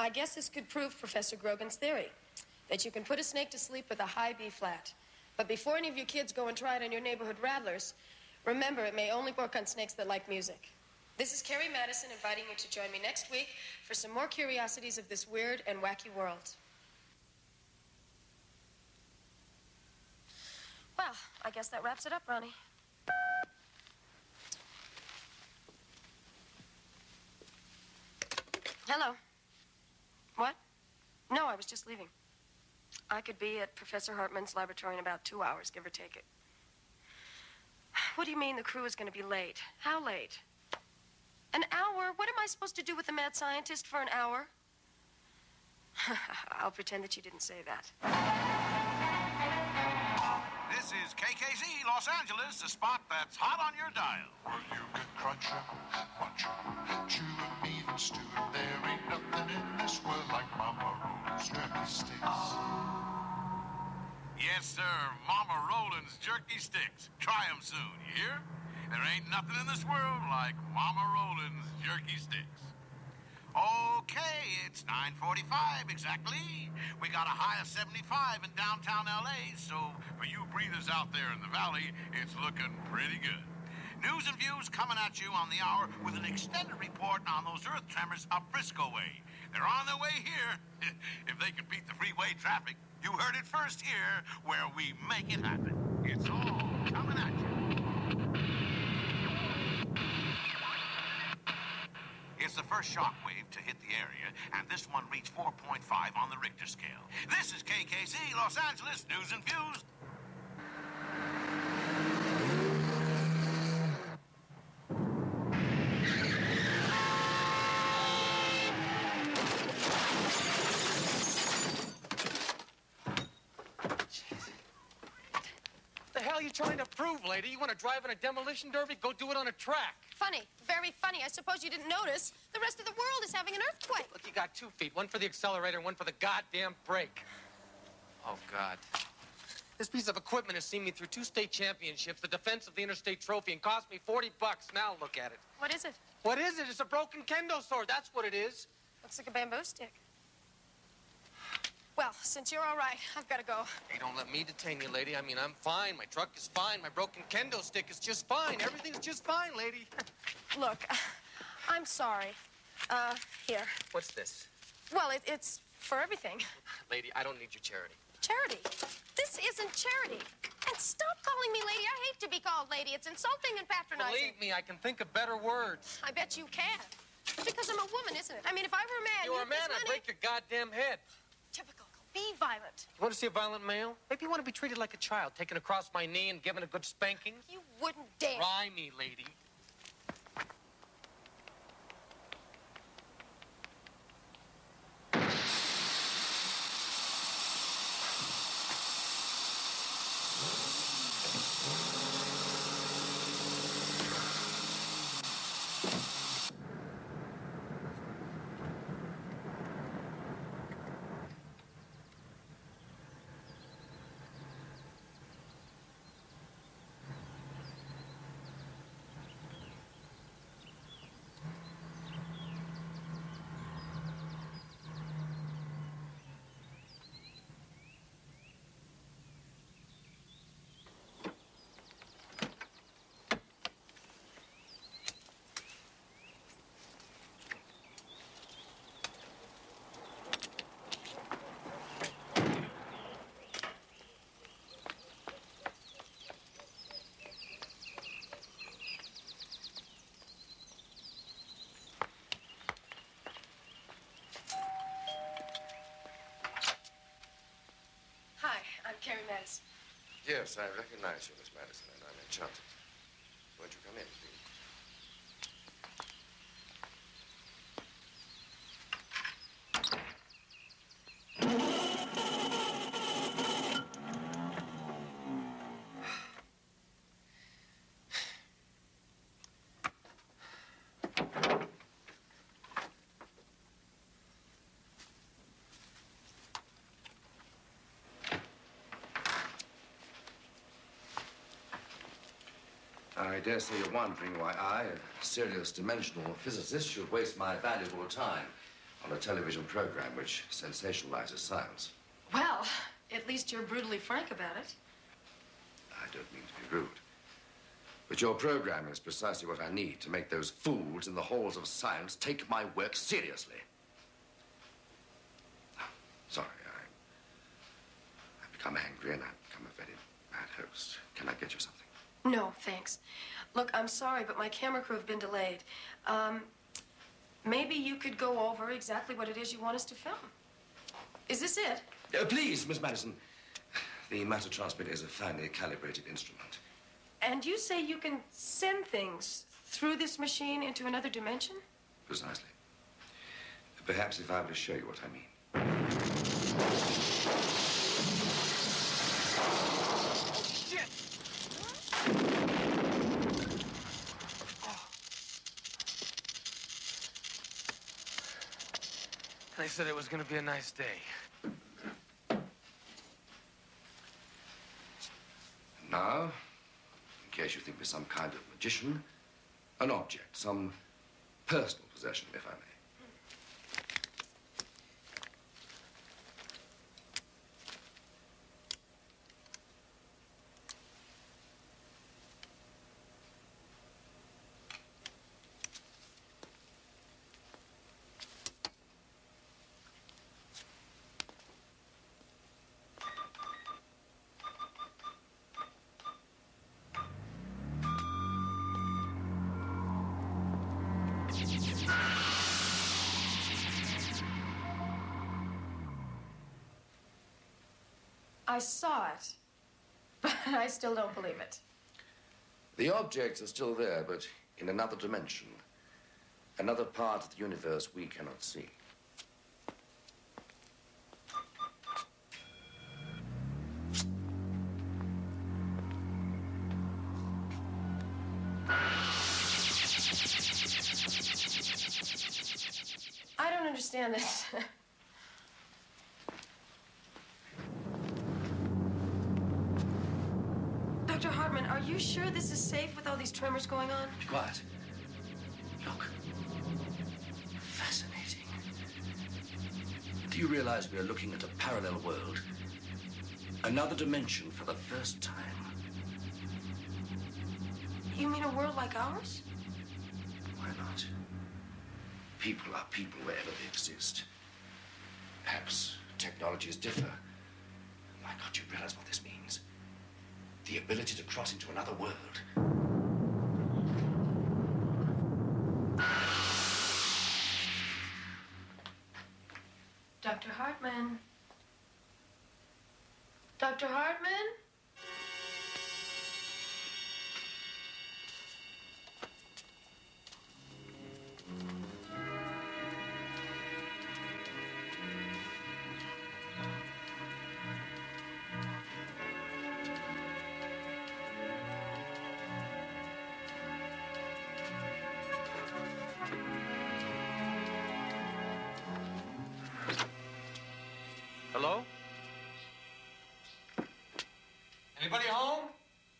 I guess this could prove Professor Grogan's theory, that you can put a snake to sleep with a high B flat. But before any of you kids go and try it on your neighborhood rattlers, remember it may only work on snakes that like music. This is Carrie Madison inviting you to join me next week for some more curiosities of this weird and wacky world. Well, I guess that wraps it up, Ronnie. Hello. What? No, I was just leaving. I could be at Professor Hartman's laboratory in about 2 hours, give or take it. What do you mean the crew is going to be late? How late? An hour? What am I supposed to do with the mad scientist for an hour? I'll pretend that you didn't say that. This is KKZ Los Angeles, the spot that's hot on your dial. Well, you can crunch 'em, munch 'em, chew 'em, even stew 'em. There ain't nothing in this world like Mama Roland's jerky sticks. Yes, sir, Mama Roland's jerky sticks. Try 'em soon, you hear? There ain't nothing in this world like Mama Roland's jerky sticks. Okay, it's 9:45 exactly. We got a high of 75 in downtown L.A., so for you breathers out there in the valley, it's looking pretty good. News and views coming at you on the hour with an extended report on those earth tremors up Frisco way. They're on their way here. If they can beat the freeway traffic, you heard it first here, where we make it happen. It's all coming at you. It's the first shock wave to hit the area, and this one reached 4.5 on the Richter scale. This is KKZ Los Angeles News and Views. What the hell are you trying to prove, lady? You want to drive in a demolition derby? Go do it on a track. Funny, very funny. I suppose you didn't notice. The rest of the world is having an earthquake. Look, you got 2 feet. One for the accelerator and one for the goddamn brake. Oh, God. This piece of equipment has seen me through 2 state championships, the defense of the interstate trophy, and cost me $40. Now look at it. What is it? What is it? It's a broken kendo sword. That's what it is. Looks like a bamboo stick. Well, since you're all right, I've got to go. Hey, don't let me detain you, lady. I mean, I'm fine. My truck is fine. My broken kendo stick is just fine. Everything's just fine, lady. Look, I'm sorry. Here. What's this? Well, it's for everything. Lady, I don't need your charity. Charity? This isn't charity. And stop calling me lady. I hate to be called lady. It's insulting and patronizing. Believe me, I can think of better words. I bet you can. Because I'm a woman, isn't it? I mean, if I were a man... You were a man, I'd break your goddamn head. Typical. Be violent. You want to see a violent male? Maybe you want to be treated like a child, taken across my knee and given a good spanking? You wouldn't dare. Try me, lady. I'm Carrie Madison. Yes, I recognize you, Miss Madison, and I'm enchanted. Won't you come in, please? I dare say you're wondering why I, a serious dimensional physicist, should waste my valuable time on a television program which sensationalizes science. Well, at least you're brutally frank about it. I don't mean to be rude. But your program is precisely what I need to make those fools in the halls of science take my work seriously. Sorry, I've become angry and I've become a very bad host. Can I get you something? No, thanks. Look, I'm sorry, but my camera crew have been delayed. Maybe you could go over exactly what it is you want us to film. Is this it? Please, Miss Madison. The matter transmitter is a finely calibrated instrument. And you say you can send things through this machine into another dimension? Precisely. Perhaps if I were to show you what I mean. Shit! They said it was going to be a nice day. Now, in case you think me some kind of magician, an object, some personal possession, if I may. I saw it, but I still don't believe it. The objects are still there, but in another dimension. Another part of the universe we cannot see. I don't understand this. Dr. Hartman, are you sure this is safe with all these tremors going on? Be quiet. Look. Fascinating. Do you realize we are looking at a parallel world? Another dimension for the first time. You mean a world like ours? Why not? People are people wherever they exist. Perhaps technologies differ. My God, do you realize what this means? The ability to cross into another world. Dr. Hartman? Dr. Hartman? Hello? Anybody home?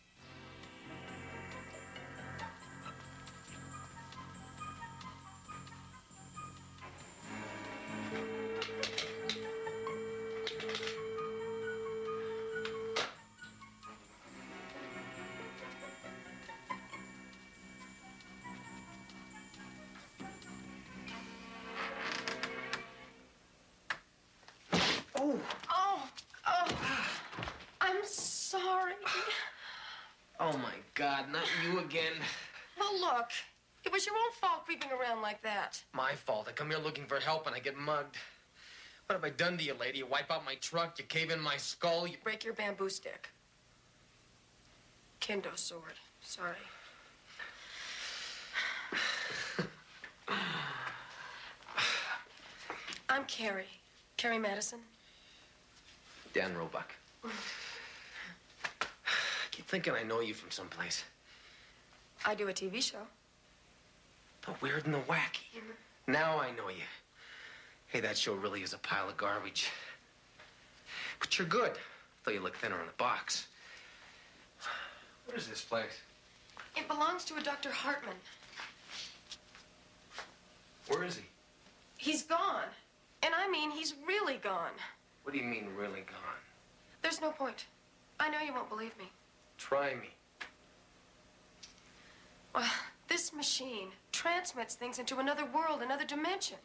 I'm sorry. Oh, my God, not you again. Well, look, it was your own fault creeping around like that. My fault. I come here looking for help and I get mugged. What have I done to you, lady? You wipe out my truck, you cave in my skull, you... Break your bamboo stick. Kendo sword. Sorry. I'm Carrie. Carrie Madison. Dan Roebuck. I keep thinking I know you from someplace. I do a TV show. The weird and the wacky. Now I know you. Hey, that show really is a pile of garbage. But you're good, though you look thinner in the box. What is this place? It belongs to a Dr. Hartman. Where is he? He's gone. And I mean, he's really gone. What do you mean, really gone? There's no point. I know you won't believe me. Try me. Well, this machine transmits things into another world, another dimension.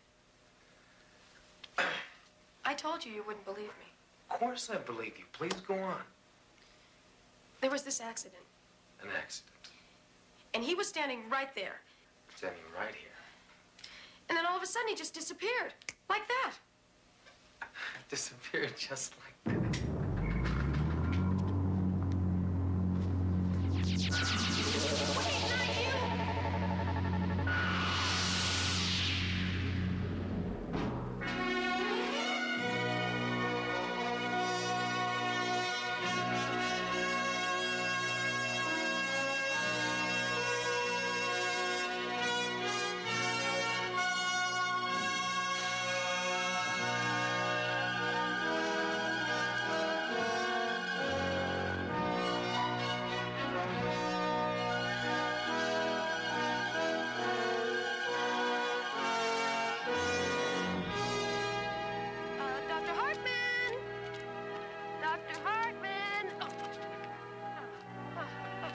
I told you you wouldn't believe me. Of course I believe you. Please go on. There was this accident, An accident. and he was standing right there. Standing right here. And then all of a sudden, he just disappeared. Like that. Disappeared just like that. Dr. Hartman! Dr. Hartman! God.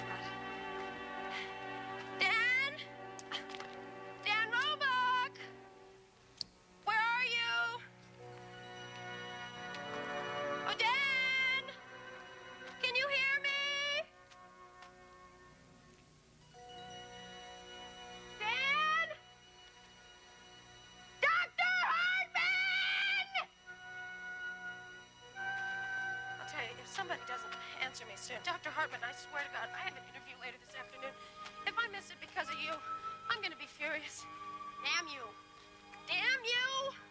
Dan? Dan Roebuck! Where are you? Oh, Dan! Can you hear me? Dan? Dr. Hartman! I'll tell you, if somebody doesn't answer me soon, Dr. Hartman, I swear to God, I have an interview later this afternoon. If I miss it because of you, I'm gonna be furious. Damn you. Damn you!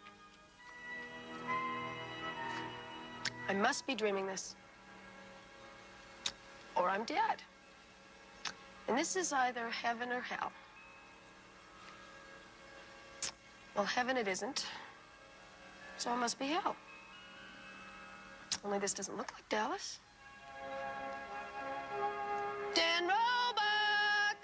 I must be dreaming this. Or I'm dead. And this is either heaven or hell. Well, heaven it isn't. So it must be hell. Only this doesn't look like Dallas. Dan Roebuck!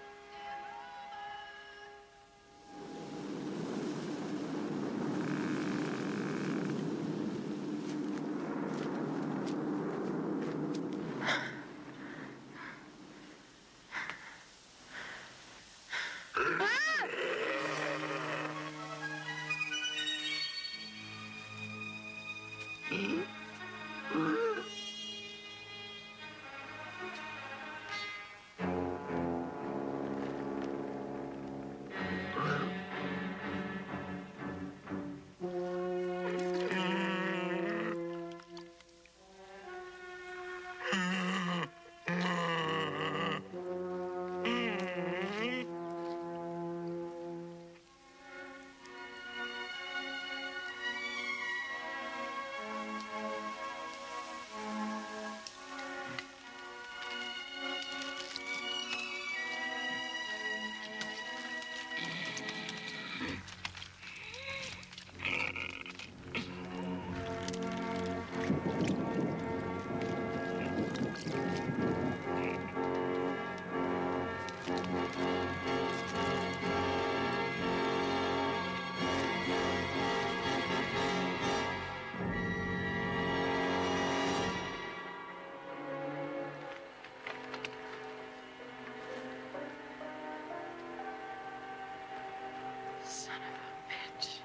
Son of a bitch.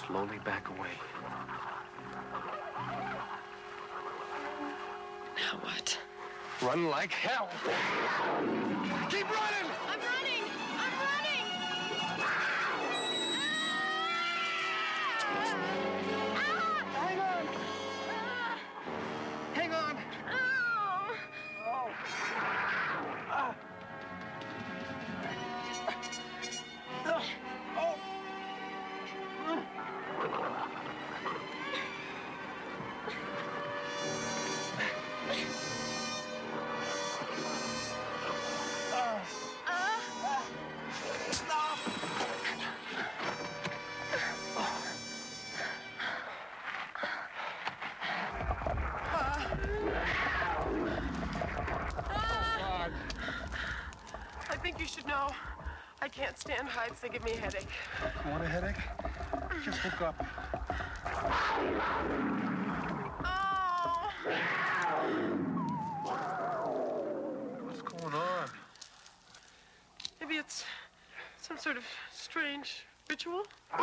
slowly back away. Now what? Run like hell. Keep running! I'm running! I'm running! Hang on! Hang on! I think you should know. I can't stand heights. They give me a headache. You want a headache? Just look up. Oh! What's going on? Maybe it's some sort of strange ritual?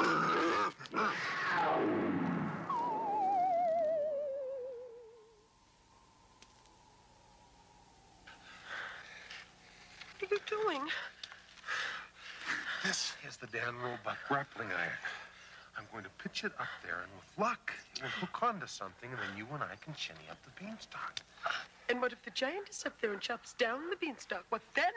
What are you doing? This is the Dan Roebuck grappling iron. I'm going to pitch it up there, and with luck, it will hook onto something, and then you and I can shinny up the beanstalk. And what if the giant is up there and chops down the beanstalk? What then?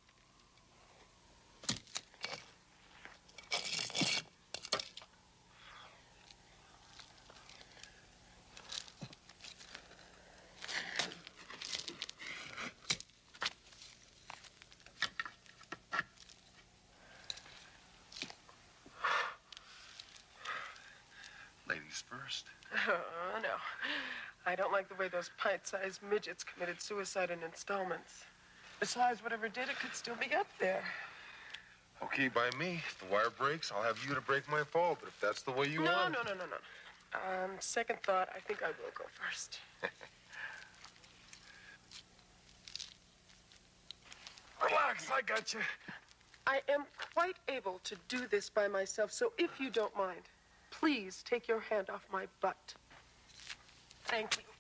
Ladies first. Oh, no. I don't like the way those pint-sized midgets committed suicide in installments. Besides, whatever did it could still be up there. Okay, by me. If the wire breaks, I'll have you to break my fall, but if that's the way you want it... No. Second thought, I think I will go first. Relax, I got you. I am quite able to do this by myself, so if you don't mind, please take your hand off my butt. Thank you.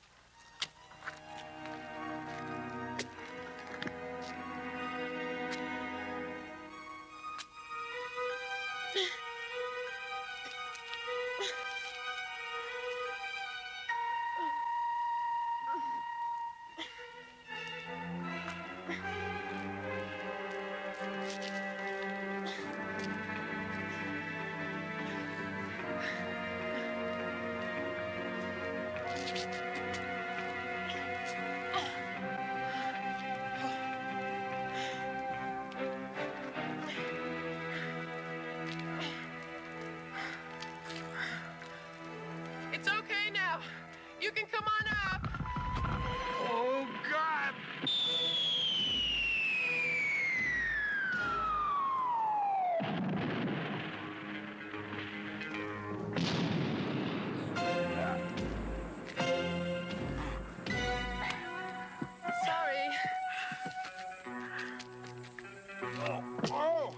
It's okay now. You can come on up. Oh, God! Sorry. Oh!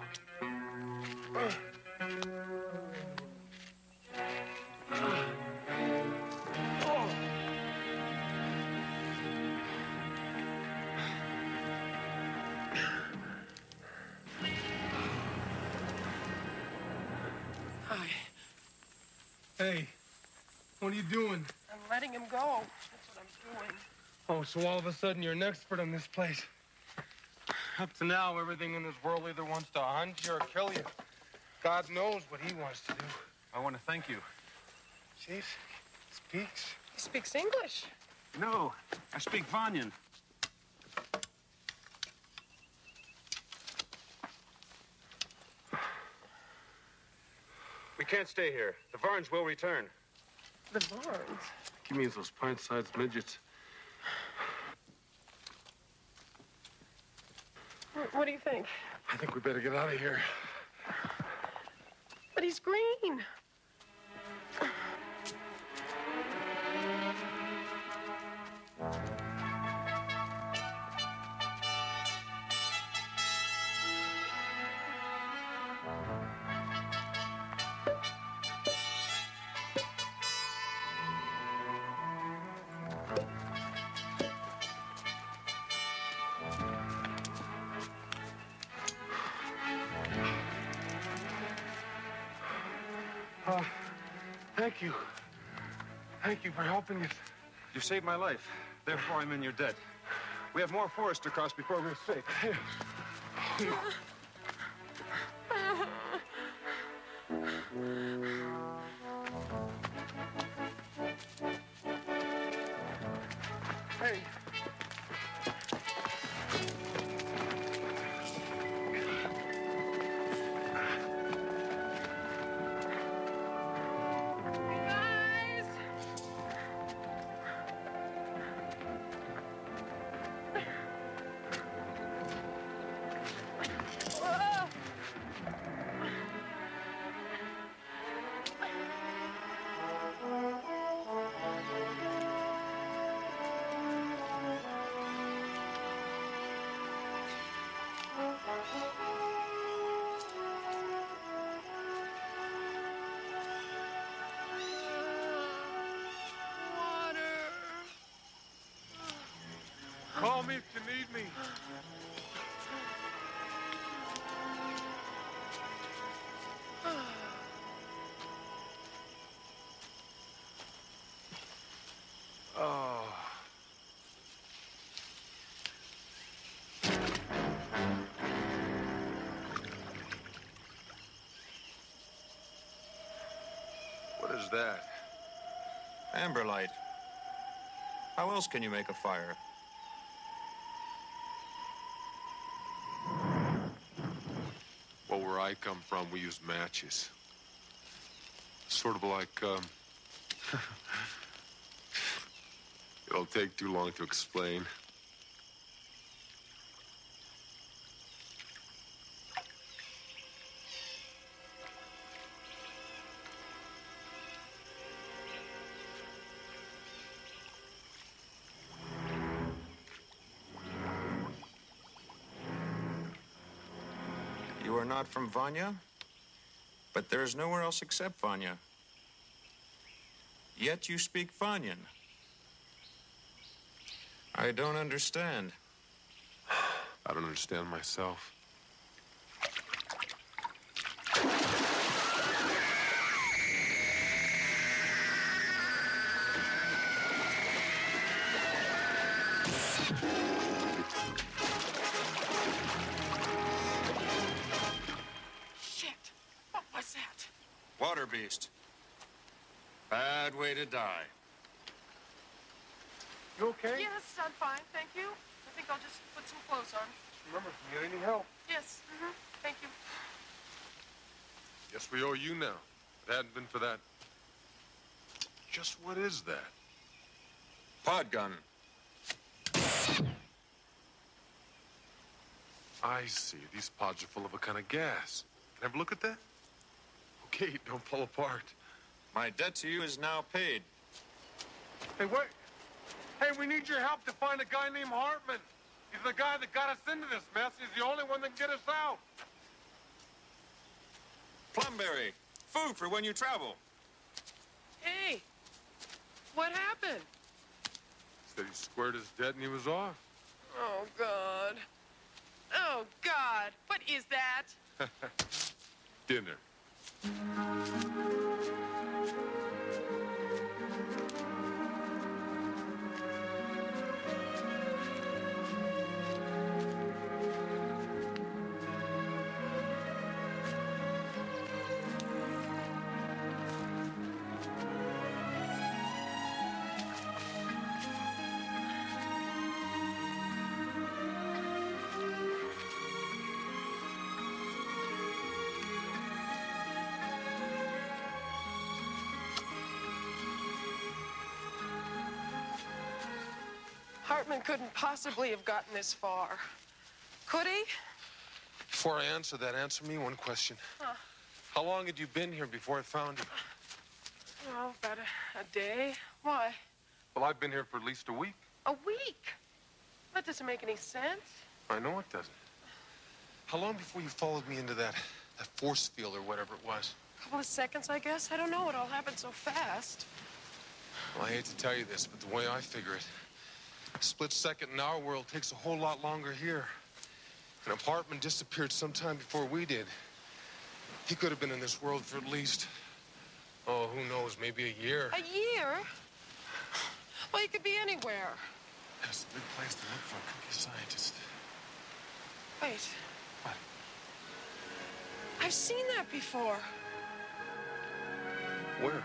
Hi. Hey, what are you doing? I'm letting him go. That's what I'm doing. Oh, so all of a sudden you're an expert on this place. Up to now, everything in this world either wants to hunt you or kill you. God knows what he wants to do. I want to thank you. Jeez, speaks. He speaks English. No, I speak Vanyan. We can't stay here. The Varns will return. The Varns. He means those pint-sized midgets. What do you think? I think we better get out of here. But he's green. Thank you. Thank you for helping us. You saved my life. Therefore, I'm in your debt. We have more forest to cross before we're safe. Hey. Call me if you need me. Oh. What is that? Amber light. How else can you make a fire? Well, where I come from, we use matches. Sort of like, it'll take too long to explain. You are not from Vanya, but there's nowhere else except Vanya. Yet you speak Vanyan. I don't understand. I don't understand myself. Shit! What was that? Water beast. Bad way to die. You okay? Yes, I'm fine, thank you. I think I'll just put some clothes on. Remember, if you need any help. Yes, thank you. Guess we owe you now. If it hadn't been for that. Just what is that? Pod gun. I see. These pods are full of a kind of gas. Can I have a look at that? Okay, don't fall apart. My debt to you is now paid. Hey, wait. Hey, we need your help to find a guy named Hartman. He's the guy that got us into this mess. He's the only one that can get us out. Plumberry. Food for when you travel. Hey, what happened? Said he squared his debt and he was off. Oh, God. Oh, God. What is that? Dinner. Hartman couldn't possibly have gotten this far. Could he? Before I answer that, answer me one question. Huh. How long had you been here before I found you? Oh, about a day. Why? Well, I've been here for at least a week. A week? That doesn't make any sense. I know it doesn't. How long before you followed me into that force field or whatever it was? A couple of seconds, I guess. I don't know. It all happened so fast. Well, I hate to tell you this, but the way I figure it, a split second in our world takes a whole lot longer here. And if Hartman disappeared sometime before we did, he could have been in this world for at least Oh, who knows? Maybe a year. A year? Well, you could be anywhere. That's a good place to look for a cookie scientist. Wait, What? I've seen that before. Where?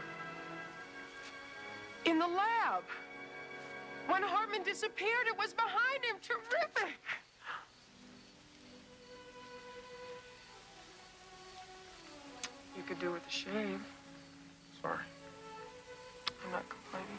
In the lab. When Hartman disappeared, it was behind him. Terrific. You could do with a shave. Sorry. I'm not complaining.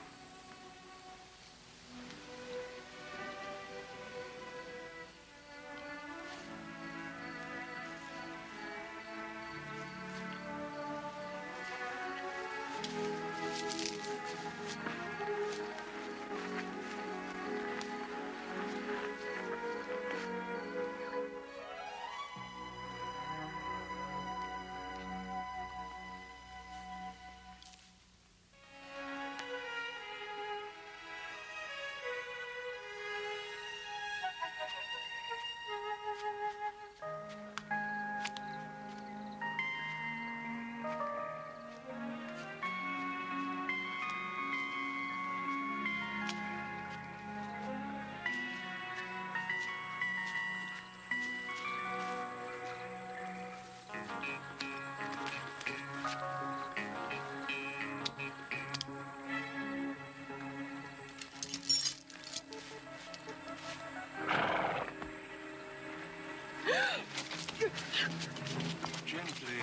Gently.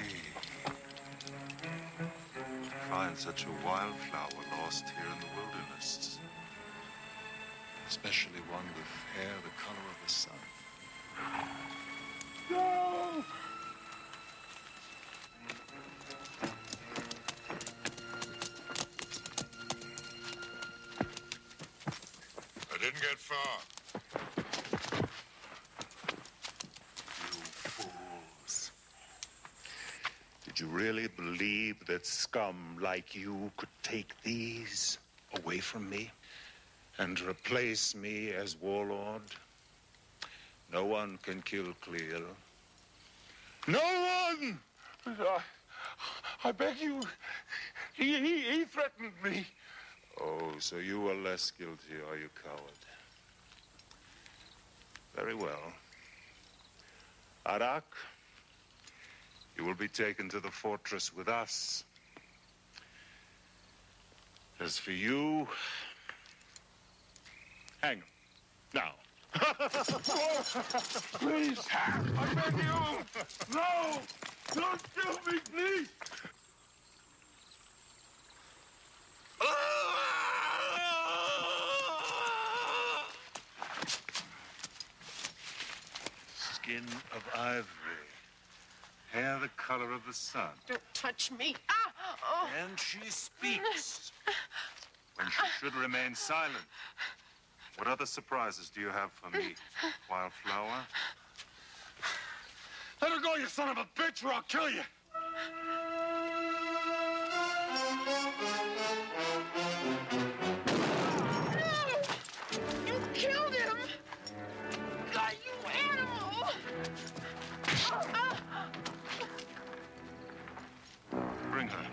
Find such a wildflower lost here in the wilderness. Especially one with hair the color of the sun. No! I didn't get far. You fools. Did you really believe that scum like you could take these away from me and replace me as warlord? No one can kill Cleel. No one! I beg you. He threatened me. Oh, so you are less guilty, are you, coward? Very well. Arak, you will be taken to the fortress with us. As for you, hang him. Now. Please, I beg you. No! Don't kill me, please! Skin of ivory. Hair the color of the sun. Don't touch me. Ah! Oh. And she speaks when she should remain silent. What other surprises do you have for me, Wildflower? Let her go, you son of a bitch, or I'll kill you. No! You killed him! God, you animal! Bring her.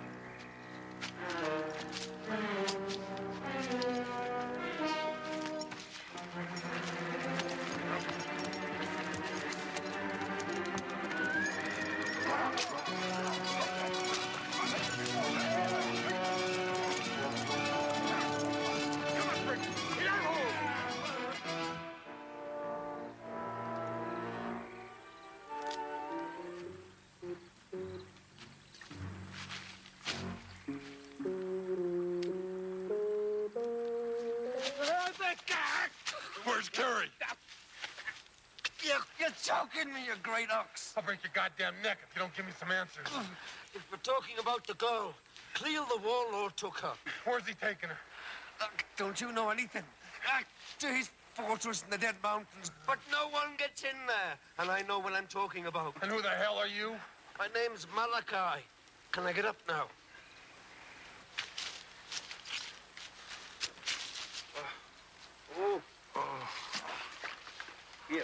Where's Kerry? You're choking me, you great ox. I'll break your goddamn neck if you don't give me some answers. If we're talking about the girl, Cleel the warlord took her. Where's he taking her? Don't you know anything? To his fortress in the Dead Mountains. But no one gets in there. And I know what I'm talking about. And who the hell are you? My name's Malachi. Can I get up now? Here.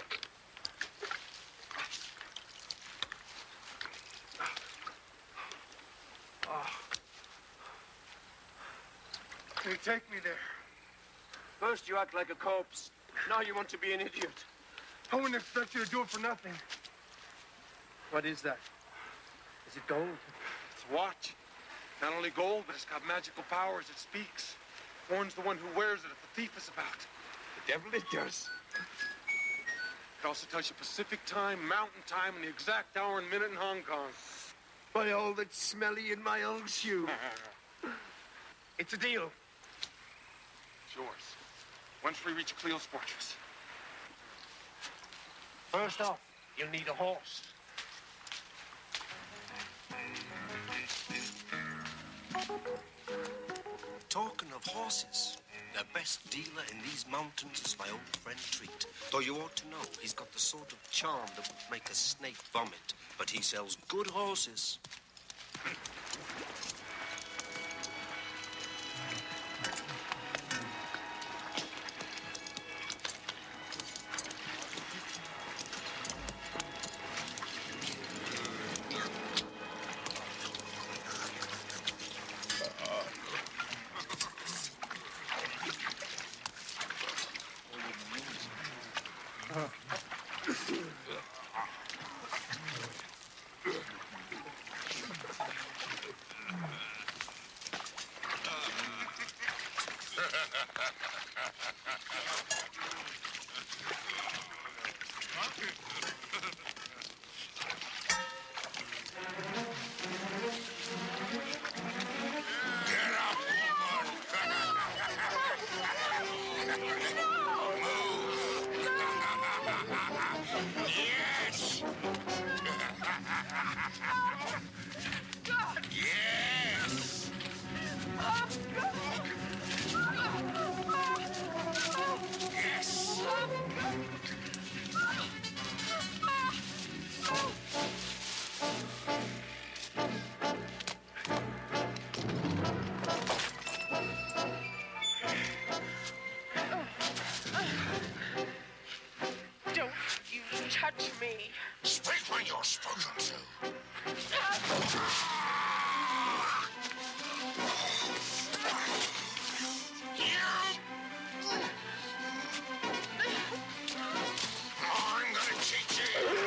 take me there. First you act like a corpse. Now you want to be an idiot. I wouldn't expect you to do it for nothing. What is that? Is it gold? It's a watch. Not only gold, but it's got magical powers. It speaks. Warns the one who wears it if the thief is about. The devil it does. It also tells you Pacific time, mountain time, and the exact hour and minute in Hong Kong. By all that's smelly in my old shoe. It's a deal. It's yours. Once we reach Cleo's fortress. First off, you'll need a horse. Talking of horses, the best dealer in these mountains is my old friend Treat. Though you ought to know, he's got the sort of charm that would make a snake vomit. But he sells good horses. Don't you touch me. Speak when you're spoken to. I'm gonna teach you.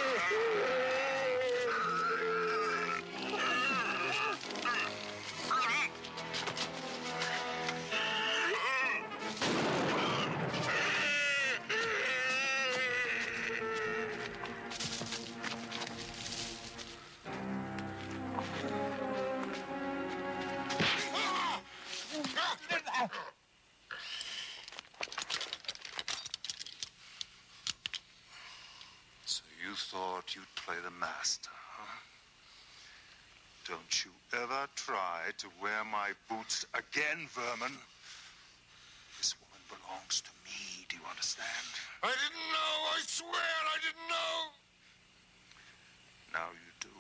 So you thought you'd play the master, huh? Don't you ever try to wear my boots again, vermin. This woman belongs to me, do you understand? I didn't know, I swear I didn't know. Now you do.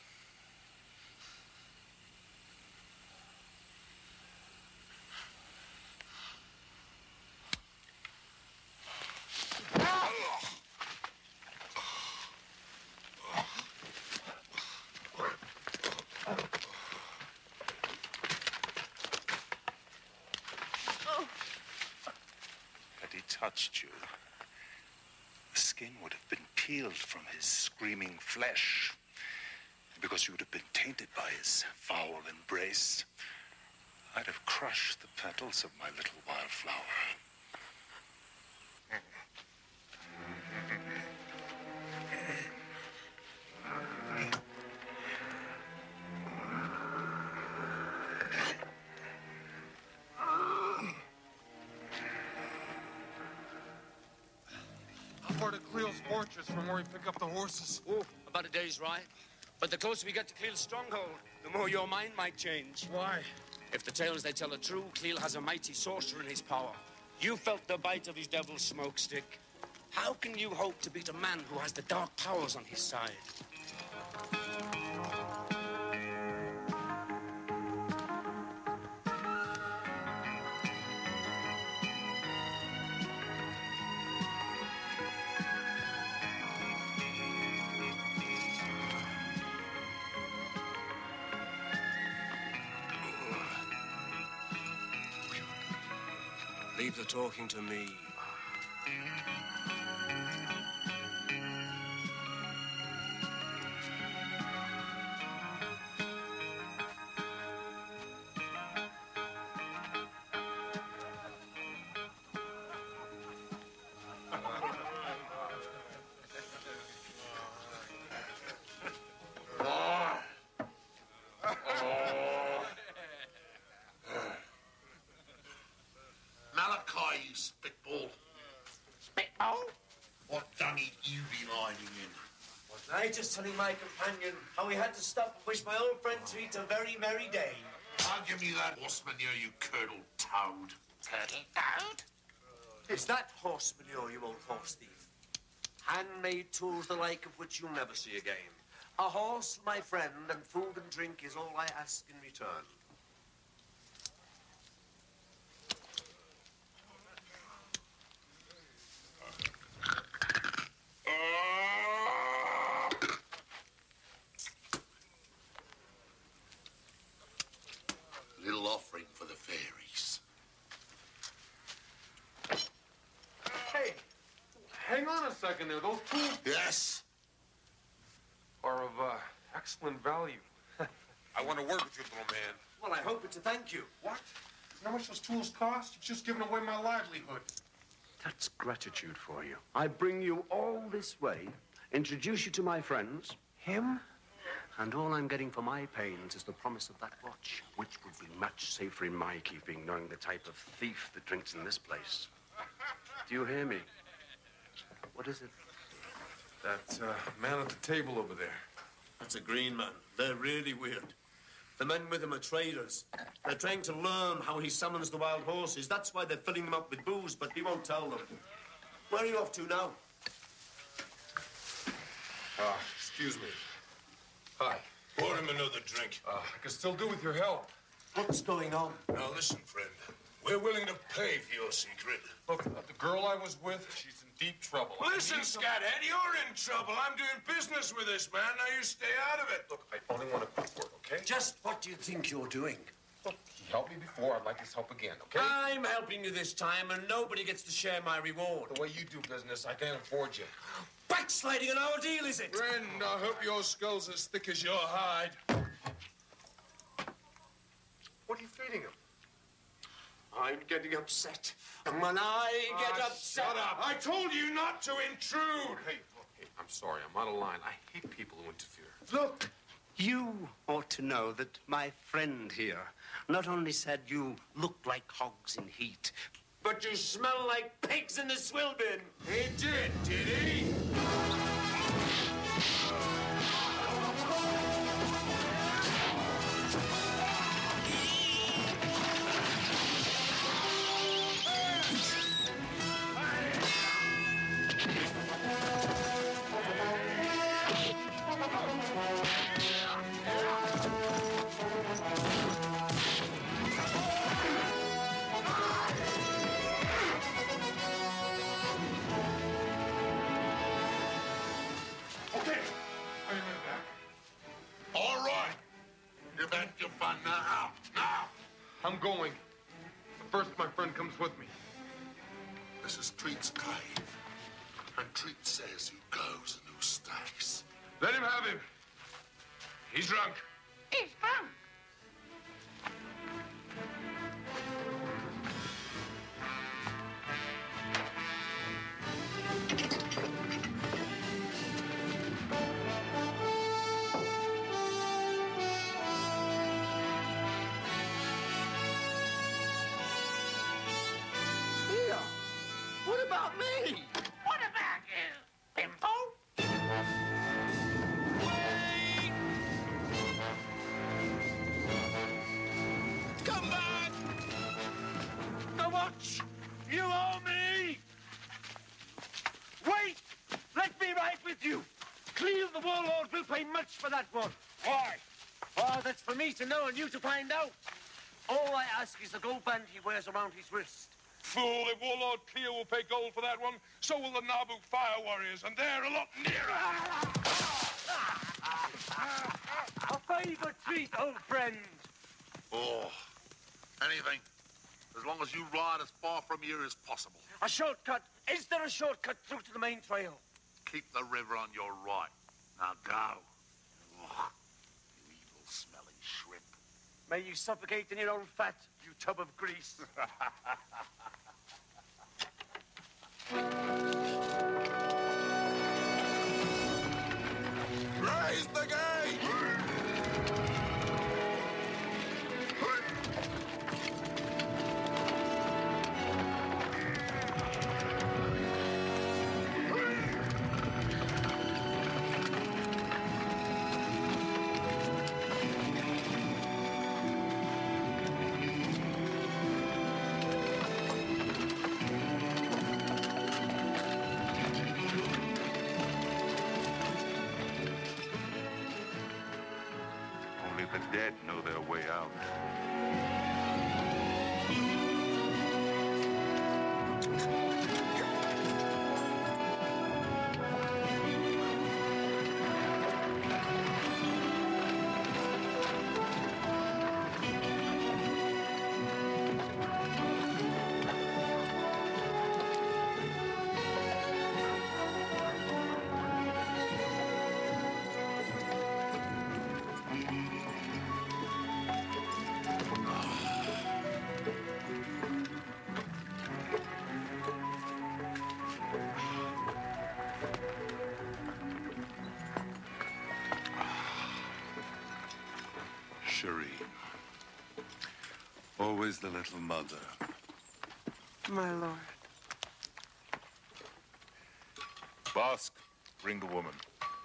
Had he touched you, the skin would have been peeled from his screaming flesh. Because you'd have been tainted by his foul embrace, I'd have crushed the petals of my little wildflower. How far to Cleo's fortress from where we pick up the horses? Oh, about a day's ride. But the closer we get to Cleel's stronghold, the more your mind might change. Why? If the tales they tell are true, Cleel has a mighty sorcerer in his power. You felt the bite of his devil's smoke stick. How can you hope to beat a man who has the dark powers on his side? Leave the talking to me. Malachi, you spitball. Spitball? What dunny you be hiding in? I just telling my companion how we had to stop and wish my old friend Treat a very merry day. I'll give me that horse manure, you curdled toad. Curdled toad? Is that horse manure, you old horse thief? Handmade tools the like of which you'll never see again. A horse, my friend, and food and drink is all I ask in return. Little offering for the fairies. Hey, hang on a second there. Those tools Yes. are of excellent value. I want to work with you, little man. Well, I hope it's a thank you. What? You know how much those tools cost? You've just given away my livelihood. That's gratitude for you. I bring you all this way, introduce you to my friends. Him? And all I'm getting for my pains is the promise of that watch, which would be much safer in my keeping, knowing the type of thief that drinks in this place. Do you hear me? What is it? That man at the table over there. That's a green man. They're really weird. The men with him are traders. They're trying to learn how he summons the wild horses. That's why they're filling them up with booze, but he won't tell them. Where are you off to now? Excuse me. Hi. Pour him another drink. I can still do with your help. What's going on? Now listen, friend. We're willing to pay for your secret. Look, the girl I was with, she's in deep trouble. Listen, Scathead, you're in trouble. I'm doing business with this man. Now you stay out of it. Look, I only want to quick work, okay? Just what do you think you're doing? Look, he helped me before. I'd like his help again, okay? I'm helping you this time, and nobody gets to share my reward. The way you do business, I can't afford you. Backsliding on our deal, is it? Friend, I hope your skull's as thick as your hide. What are you feeding him? I'm getting upset. And when I get upset... Shut up. I told you not to intrude. Hey, look, hey, I'm sorry. I'm out of line. I hate people who interfere. Look, you ought to know that my friend here not only said you look like hogs in heat, But you smell like pigs in the swill bin. He did he? I'm going. But first, my friend comes with me. This is Treat's cave. And Treat says who goes and who stays. Let him have him. He's drunk. He's drunk. What about me? What about you, Bimbo? Wait! Come back! The watch! You owe me! Wait! Let me ride with you! Cleve the warlord will pay much for that one. Why? Oh, that's for me to know and you to find out. All I ask is the gold band he wears around his wrist. Fool, if Warlord Cleo will pay gold for that one, so will the Naboo Fire Warriors, and they're a lot nearer. A very good treat, old friend. Oh, anything. as long as you ride as far from here as possible. A shortcut? Is there a shortcut through to the main trail? Keep the river on your right. Now go. Ugh, you evil-smelling shrimp. May you suffocate in your own fat, you tub of grease. Raise the gate! Only the dead know their way out. Shireen. Always the little mother. My lord. Bosk, bring the woman.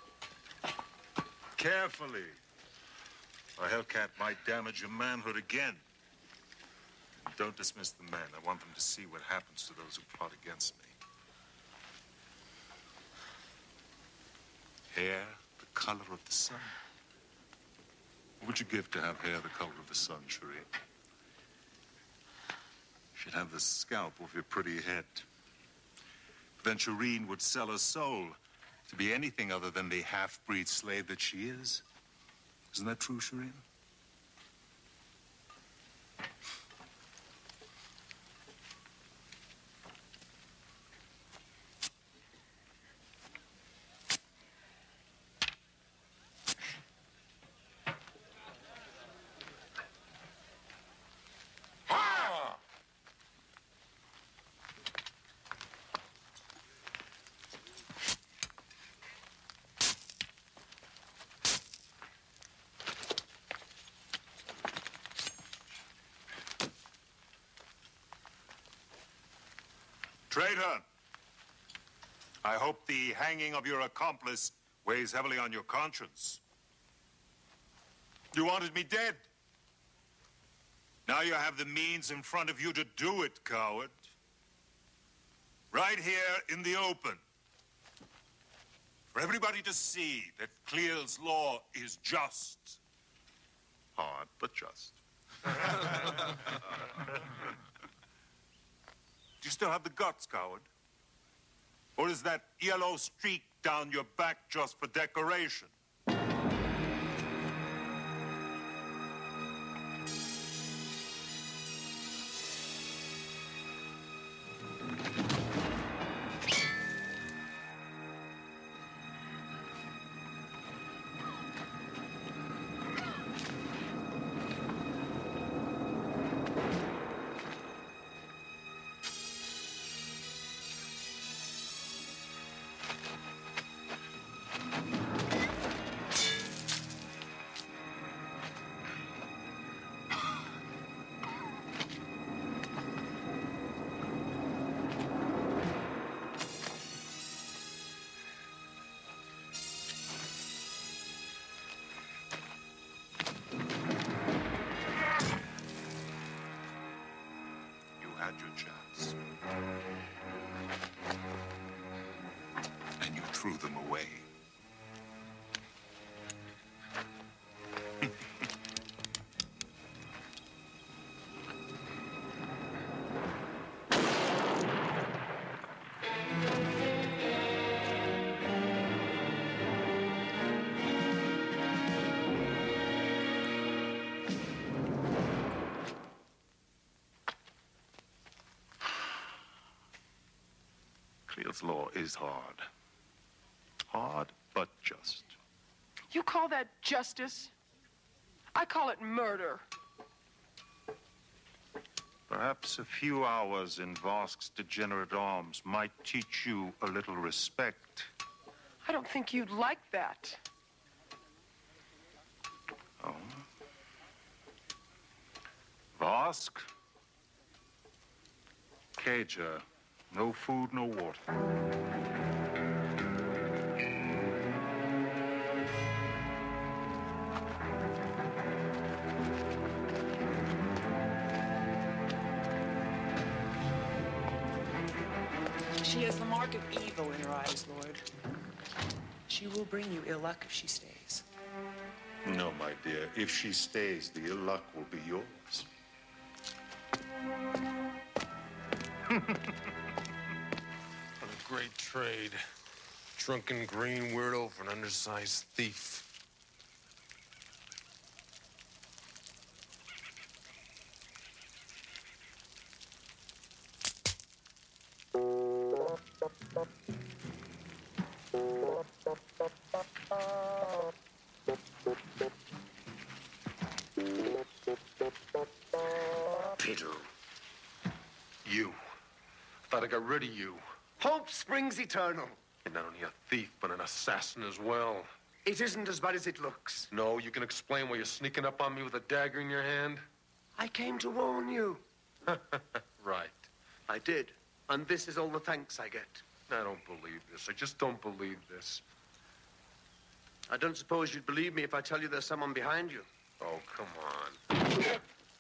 Carefully. A Hellcat might damage your manhood again. And don't dismiss the men. I want them to see what happens to those who plot against me. Hair the color of the sun. What would you give to have hair the color of the sun, Shireen? She'd have the scalp off your pretty head. Then Shireen would sell her soul to be anything other than the half-breed slave that she is. Isn't that true, Shireen? Traitor! I hope the hanging of your accomplice weighs heavily on your conscience. You wanted me dead. Now you have the means in front of you to do it, coward. Right here in the open. For everybody to see that Clear's law is just. Hard, but just. Do you still have the guts, coward? Or is that yellow streak down your back just for decoration? Had your chance. And you threw them away. This law is hard. Hard, but just. You call that justice? I call it murder. Perhaps a few hours in Vosk's degenerate arms might teach you a little respect. I don't think you'd like that. Oh? Vosk? Cager. No food, no water. She has the mark of evil in her eyes, Lord. She will bring you ill luck if she stays. No, my dear. If she stays, the ill luck will be yours. What a great trade. Drunken green weirdo for an undersized thief. Peter. You. Thought I got rid of you. Hope springs eternal. You're not only a thief, but an assassin as well. It isn't as bad as it looks. No, you can explain why you're sneaking up on me with a dagger in your hand? I came to warn you. Right. I did. And this is all the thanks I get. I don't believe this. I just don't believe this. I don't suppose you'd believe me if I tell you there's someone behind you. Oh, come on.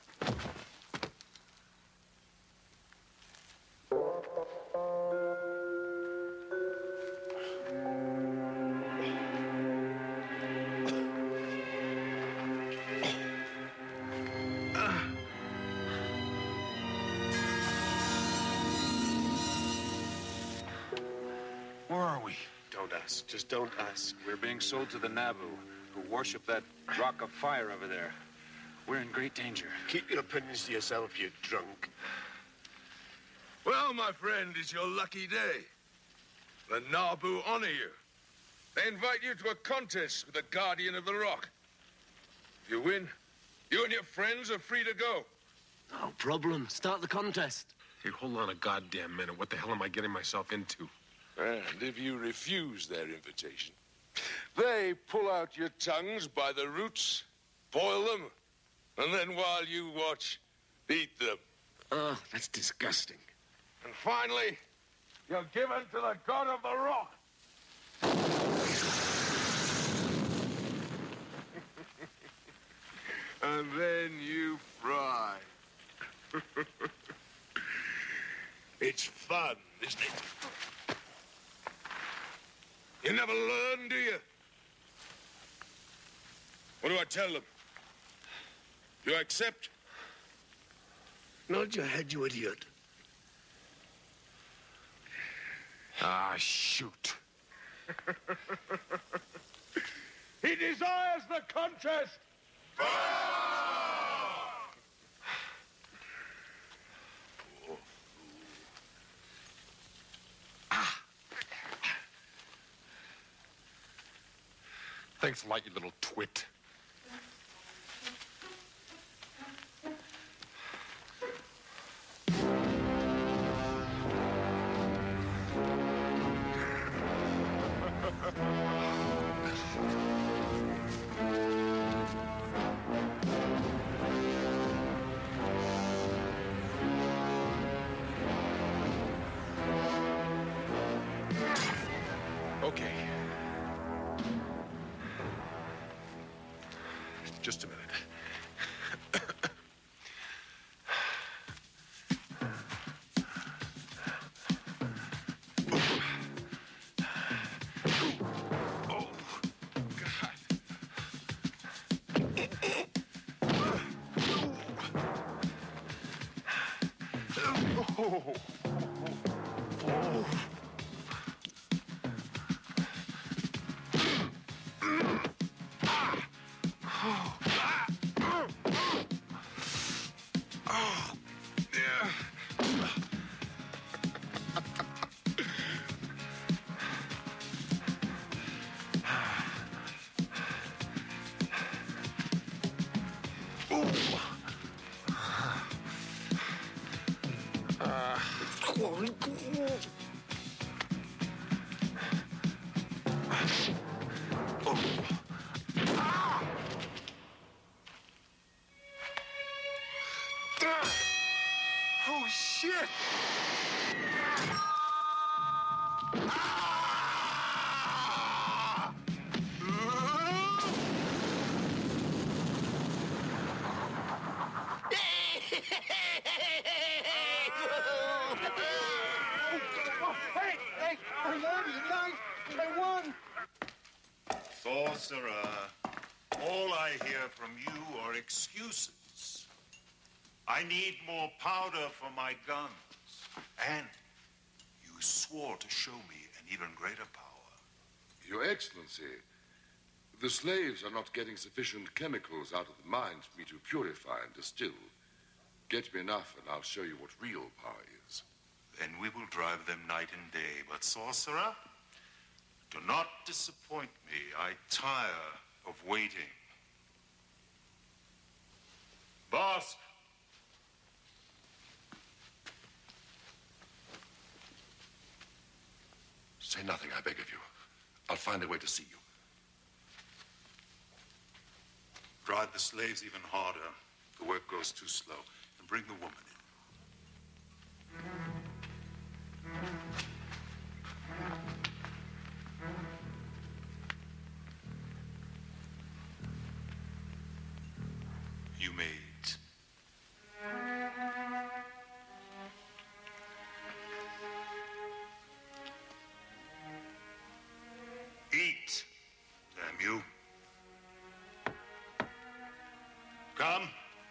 Where are we? Don't ask. Just don't ask. We're being sold to the Nabu, who worship that rock of fire over there. We're in great danger. Keep your opinions to yourself, you drunk. Well, my friend, it's your lucky day. The Nabu honor you. They invite you to a contest with the Guardian of the Rock. If you win, you and your friends are free to go. No problem. Start the contest. Hey, hold on a goddamn minute. What the hell am I getting myself into? And if you refuse their invitation, they pull out your tongues by the roots, boil them, and then while you watch, eat them. Oh, that's disgusting. And finally, you're given to the God of the Rock. And then you fry. It's fun, isn't it? You never learn, do you? What do I tell them? You accept? Nod your head, you idiot. Ah, shoot. He desires the contest. Thanks a lot, you little twit. Okay. Just a minute. Oh, God. Oh. Oh. Oh, shit! Hey, I love you, guys. I won. Sorcerer, all I hear from you are excuses. I need more powder for my guns. And you swore to show me an even greater power. Your Excellency, the slaves are not getting sufficient chemicals out of the mines for me to purify and distill. Get me enough, and I'll show you what real power is. Then we will drive them night and day. But, sorcerer, do not disappoint me. I tire of waiting. Boss! Say nothing, I beg of you. I'll find a way to see you. Drive the slaves even harder. The work goes too slow. And bring the woman in. You may eat. Eat, damn you. Come.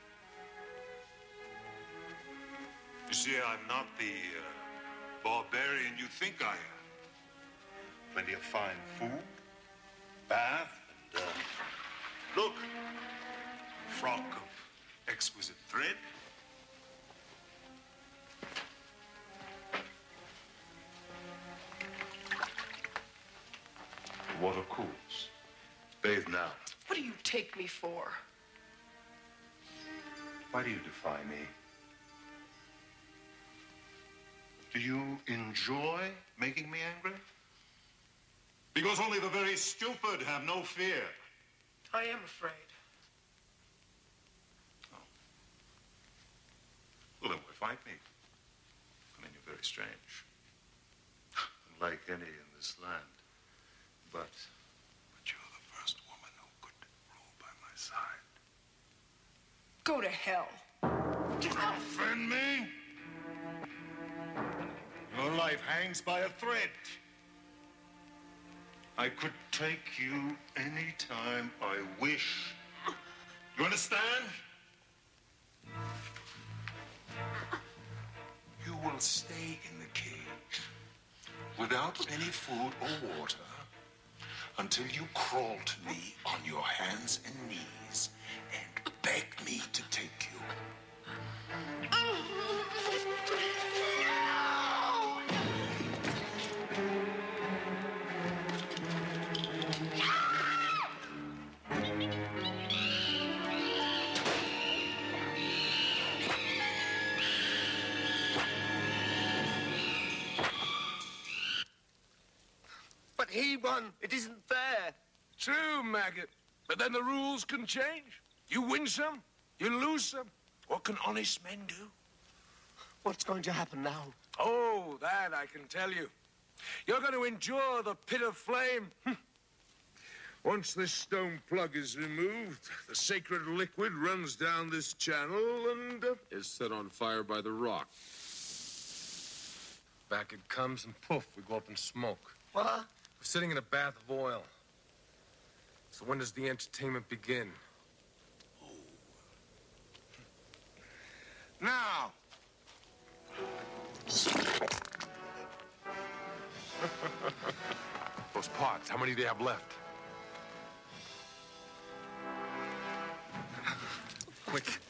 You see, I'm not the barbarian you think I am. Plenty of fine food, bath, and, look, frock of exquisite thread. The water cools. Bathe now. What do you take me for? Why do you defy me? Do you enjoy making me angry? Because only the very stupid have no fear. I am afraid. Oh. Well, then why fight me? I mean, you're very strange. Unlike any in this land. But you're the first woman who could rule by my side. Go to hell. Offend me? Your life hangs by a thread. I could take you any time I wish. You understand? You will stay in the cage without any food or water until you crawl to me on your hands and knees and beg me to take you. But he won. It isn't fair. True, maggot. But then the rules can change. You win some, you lose some. What can honest men do? What's going to happen now? Oh, that I can tell you. You're going to endure the pit of flame. Once this stone plug is removed, the sacred liquid runs down this channel and is set on fire by the rock. Back it comes, and poof, we go up in smoke. What? We're sitting in a bath of oil. So when does the entertainment begin? Now! Those pots, how many do they have left? Quick.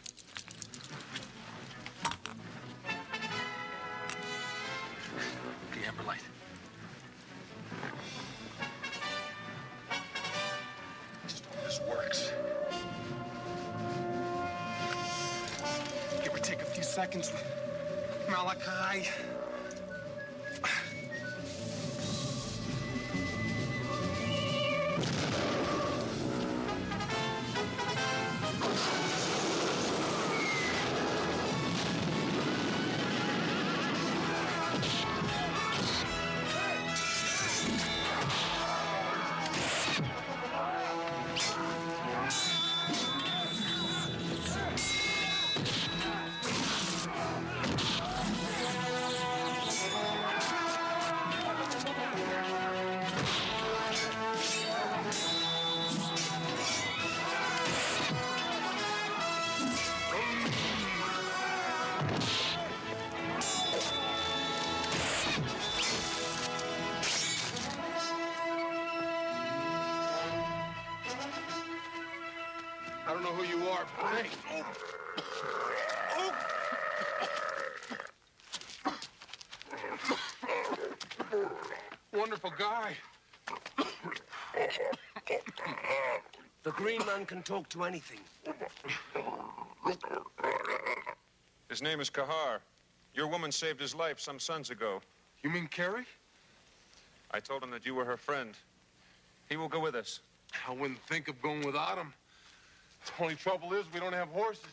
The amber light. Just hope this works. seconds with Malachi. I don't know who you are, but wonderful guy. The Green Man can talk to anything. His name is Kahar. Your woman saved his life some suns ago. You mean Carrie? I told him that you were her friend. He will go with us. I wouldn't think of going without him. The only trouble is we don't have horses.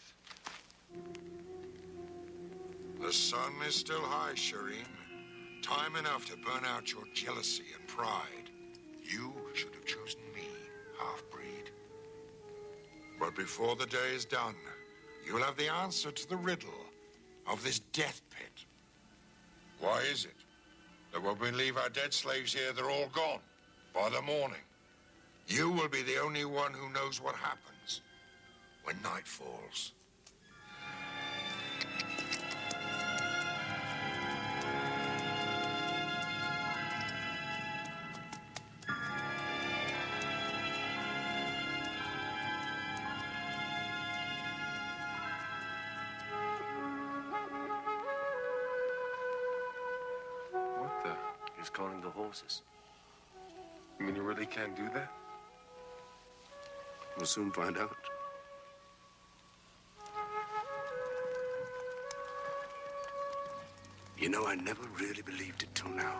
The sun is still high, Shireen. Time enough to burn out your jealousy and pride. You should have chosen me, half-breed. But before the day is done, you'll have the answer to the riddle of this death pit. Why is it that when we leave our dead slaves here, they're all gone by the morning? You will be the only one who knows what happens when night falls. What the? He's calling the horses. You mean you really can't do that? We'll soon find out. You know, I never really believed it till now.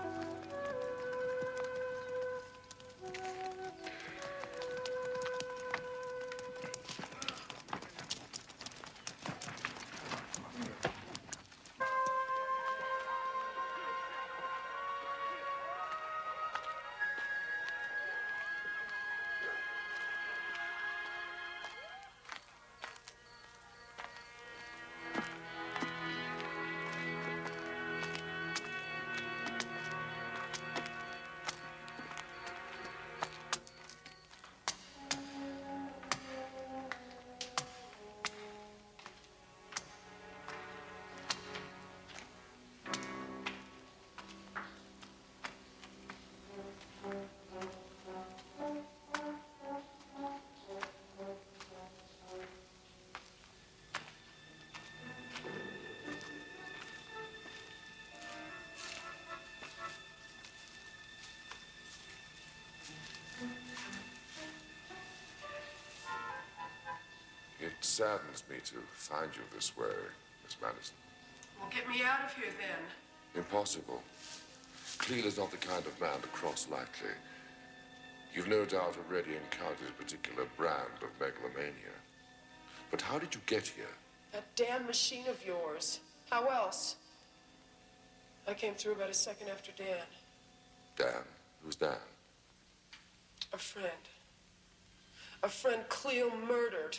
It saddens me to find you this way, Miss Madison. Well, get me out of here then. Impossible. Cleel is not the kind of man to cross lightly. You've no doubt already encountered a particular brand of megalomania. But how did you get here? That damn machine of yours. How else? I came through about a second after Dan. Dan? Who's Dan? A friend. A friend Cleo murdered.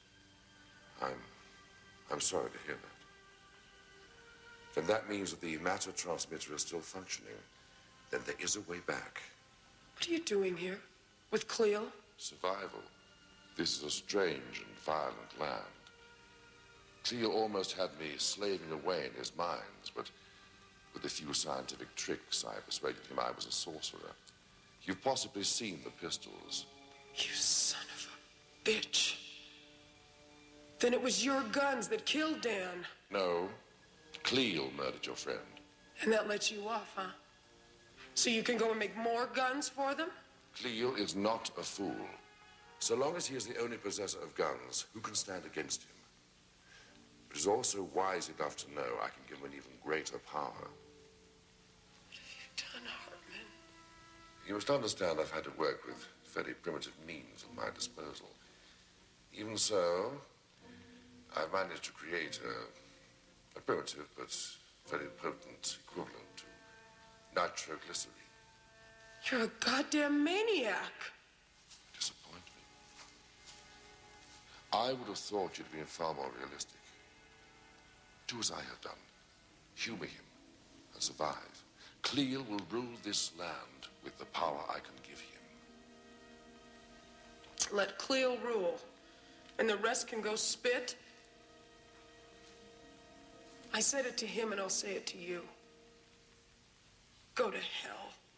I'm sorry to hear that. Then that means that the matter transmitter is still functioning. Then there is a way back. What are you doing here? With Cleo? Survival. This is a strange and violent land. Cleo almost had me slaving away in his mines, but with a few scientific tricks, I persuaded him I was a sorcerer. You've possibly seen the pistols. You son of a bitch. Then it was your guns that killed Dan. No. Cleo murdered your friend. And that lets you off, huh? So you can go and make more guns for them? Cleo is not a fool. So long as he is the only possessor of guns, who can stand against him? but is also wise enough to know I can give him an even greater power. What have you done, Hartman? You must understand I've had to work with very primitive means at my disposal. Even so, I've managed to create a primitive but very potent equivalent to nitroglycerine. You're a goddamn maniac. Disappoint me. I would have thought you'd been far more realistic. Do as I have done. Humor him and survive. Cleel will rule this land with the power I can give him. Let Cleo rule, and the rest can go spit. I said it to him, and I'll say it to you. Go to hell.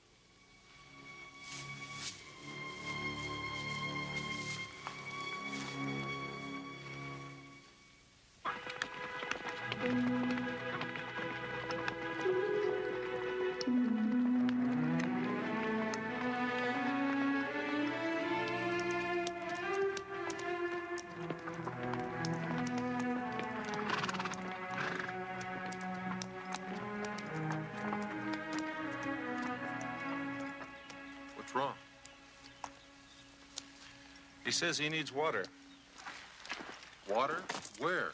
What's wrong? He says he needs water. Water? Where?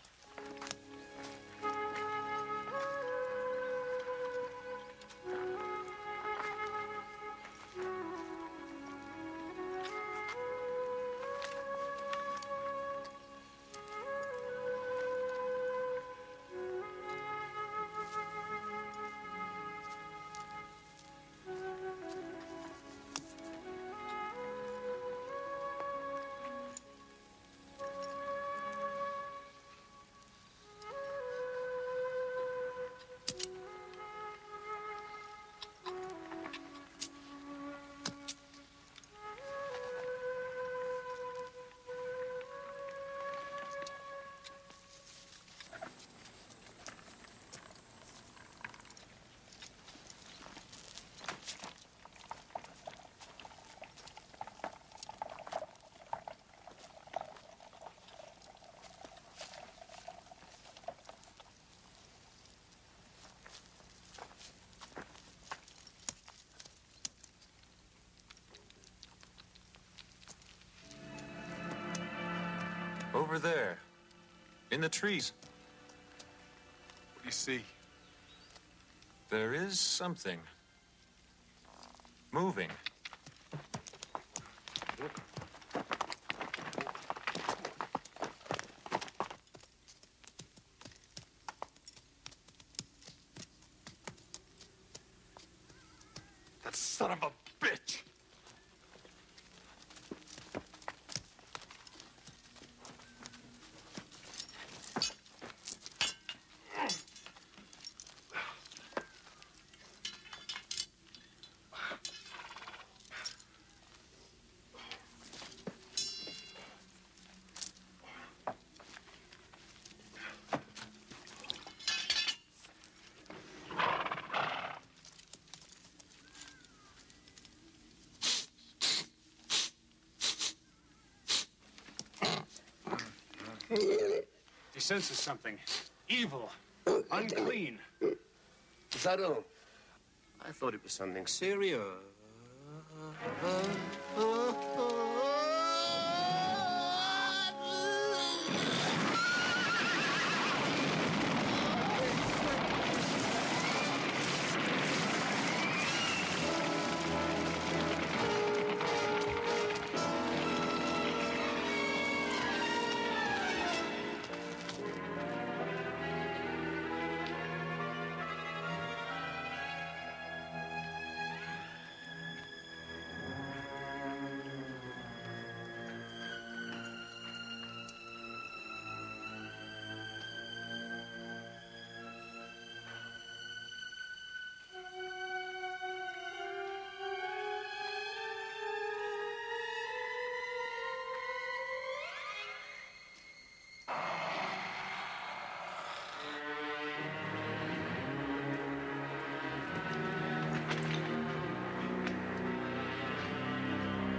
Over there. In the trees. What do you see? There is something. Moving. That son of a bitch! He senses something. Evil. Unclean. Is that all? I thought it was something serious.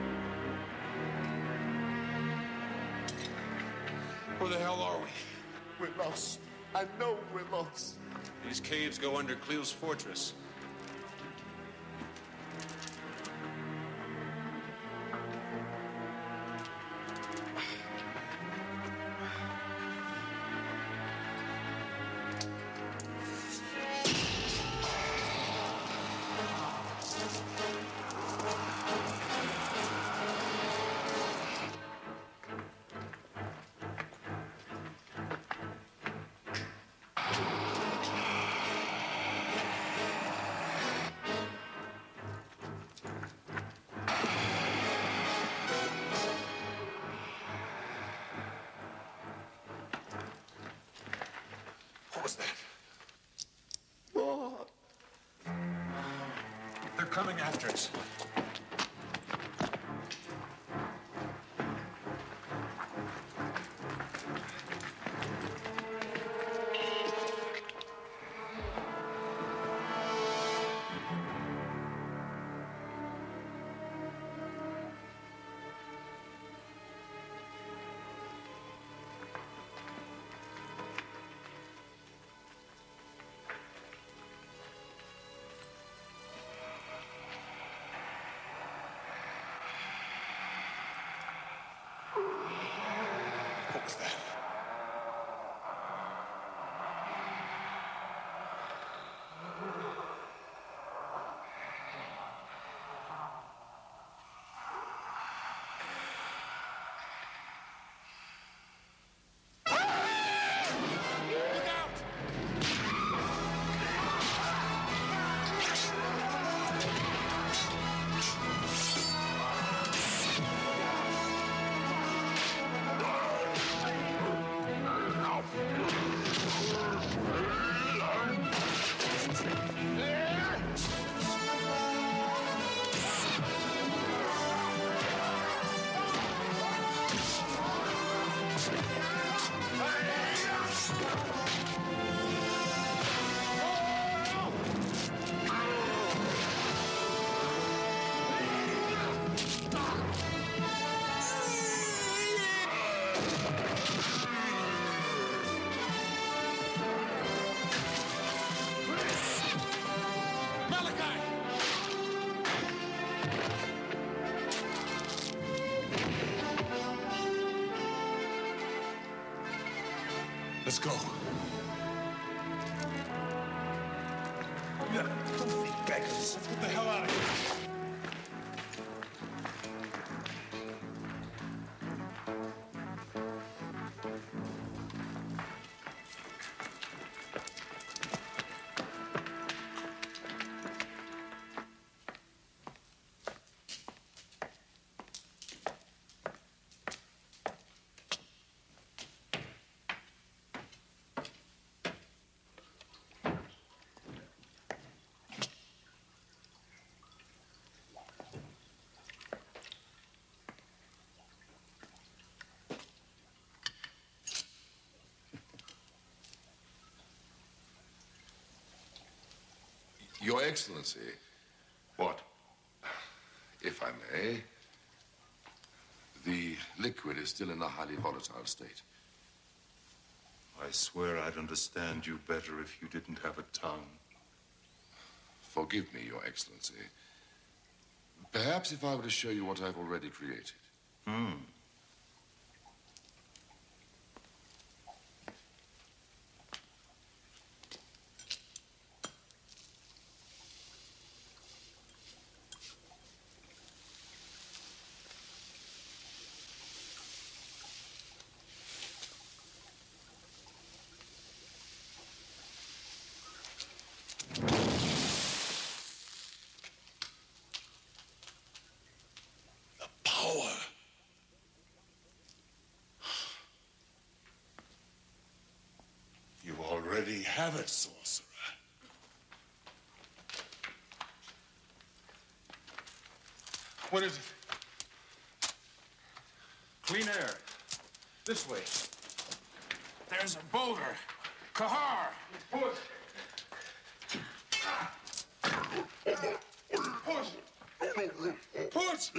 Where the hell are we? we're lost. I know we're lost. These caves go under Cleo's fortress. What was that? Lord. They're coming after us. What was that? Let's go. Yeah, filthy beggars. Let's get the hell out of here. Your Excellency. What? If I may, the liquid is still in a highly volatile state. I swear I'd understand you better if you didn't have a tongue. Forgive me, Your Excellency. Perhaps if I were to show you what I've already created. Power. You already have it, sorcerer. What is it? Clean air. This way. There's a boulder. Kahar! Push! Push! Push!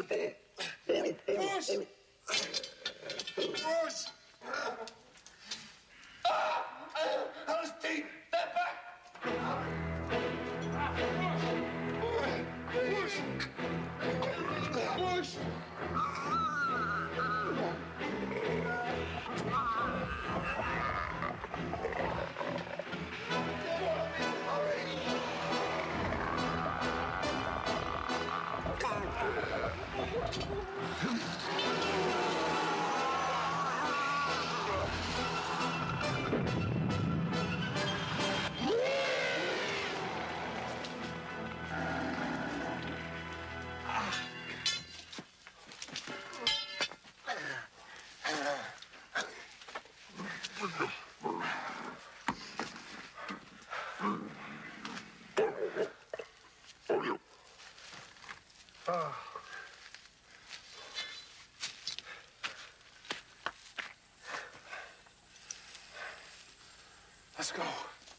Push! Push! Let's go.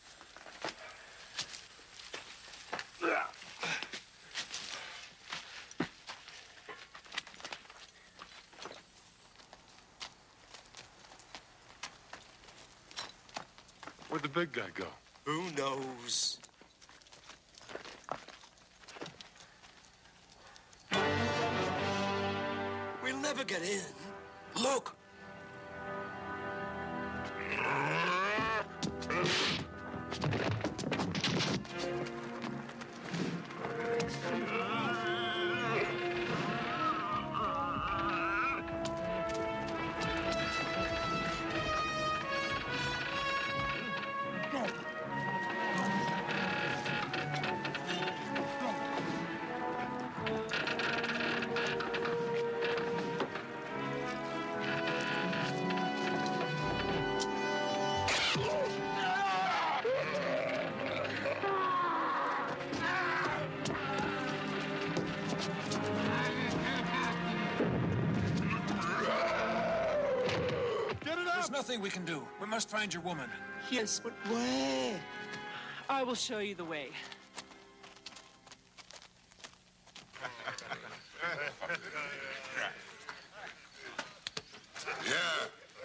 Where'd the big guy go? Who knows? We'll never get in. Look. There's nothing we can do. We must find your woman. Yes, but where? I will show you the way. Yeah.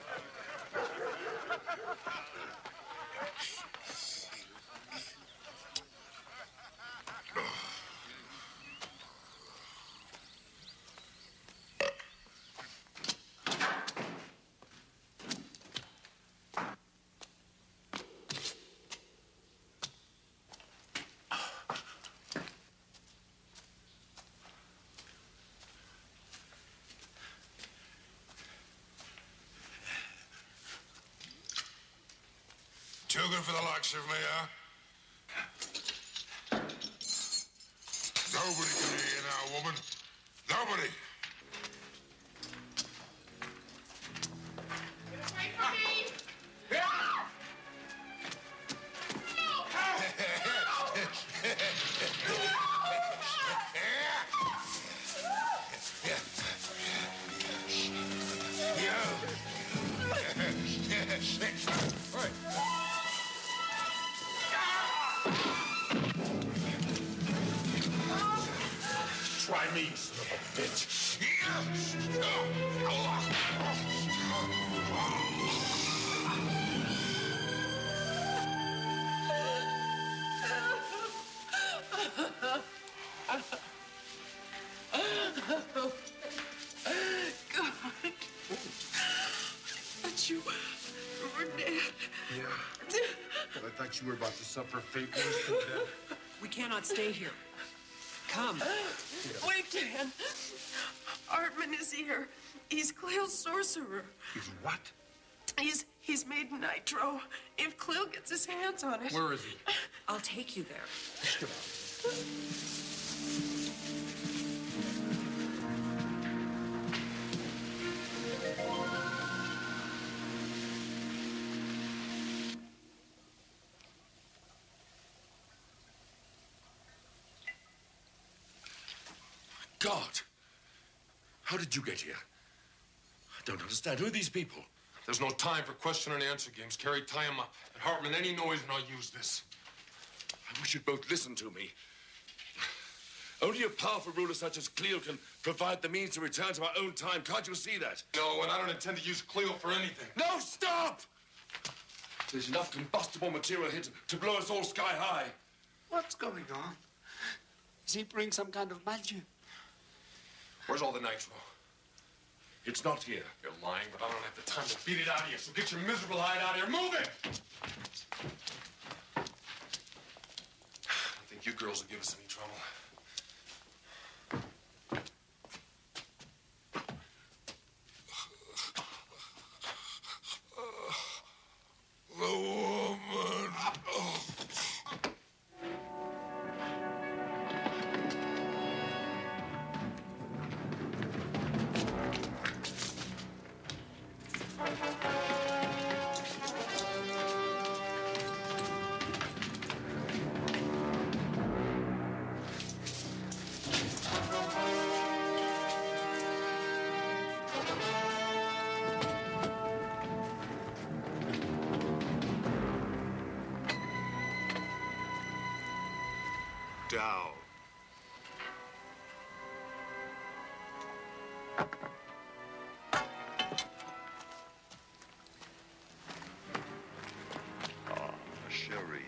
Too good for the likes of me, huh? Nobody can hear you now, woman. Nobody. Try me, you son of a bitch. But you were dead. Yeah. Well, I thought you were about to suffer fate worse than death. We cannot stay here. Come. Wait, Dan. Artman is here. He's Cleo's sorcerer. He's what? He's made nitro. If Cleo gets his hands on it. Where is he? I'll take you there. Come on. God! How did you get here? I don't understand. Who are these people? There's no time for question and answer games. Carrie, tie him up. And Hartman, any noise and I'll use this. I wish you'd both listen to me. Only a powerful ruler such as Cleo can provide the means to return to our own time. Can't you see that? No, and I don't intend to use Cleo for anything. No, stop! There's enough combustible material here to blow us all sky high. What's going on? Is he bring some kind of magic? Where's all the nitro? It's not here. You're lying, but I don't have the time to beat it out of you, so get your miserable hide out of here. Move it! I don't think you girls will give us any trouble. down. Ah, Sherry.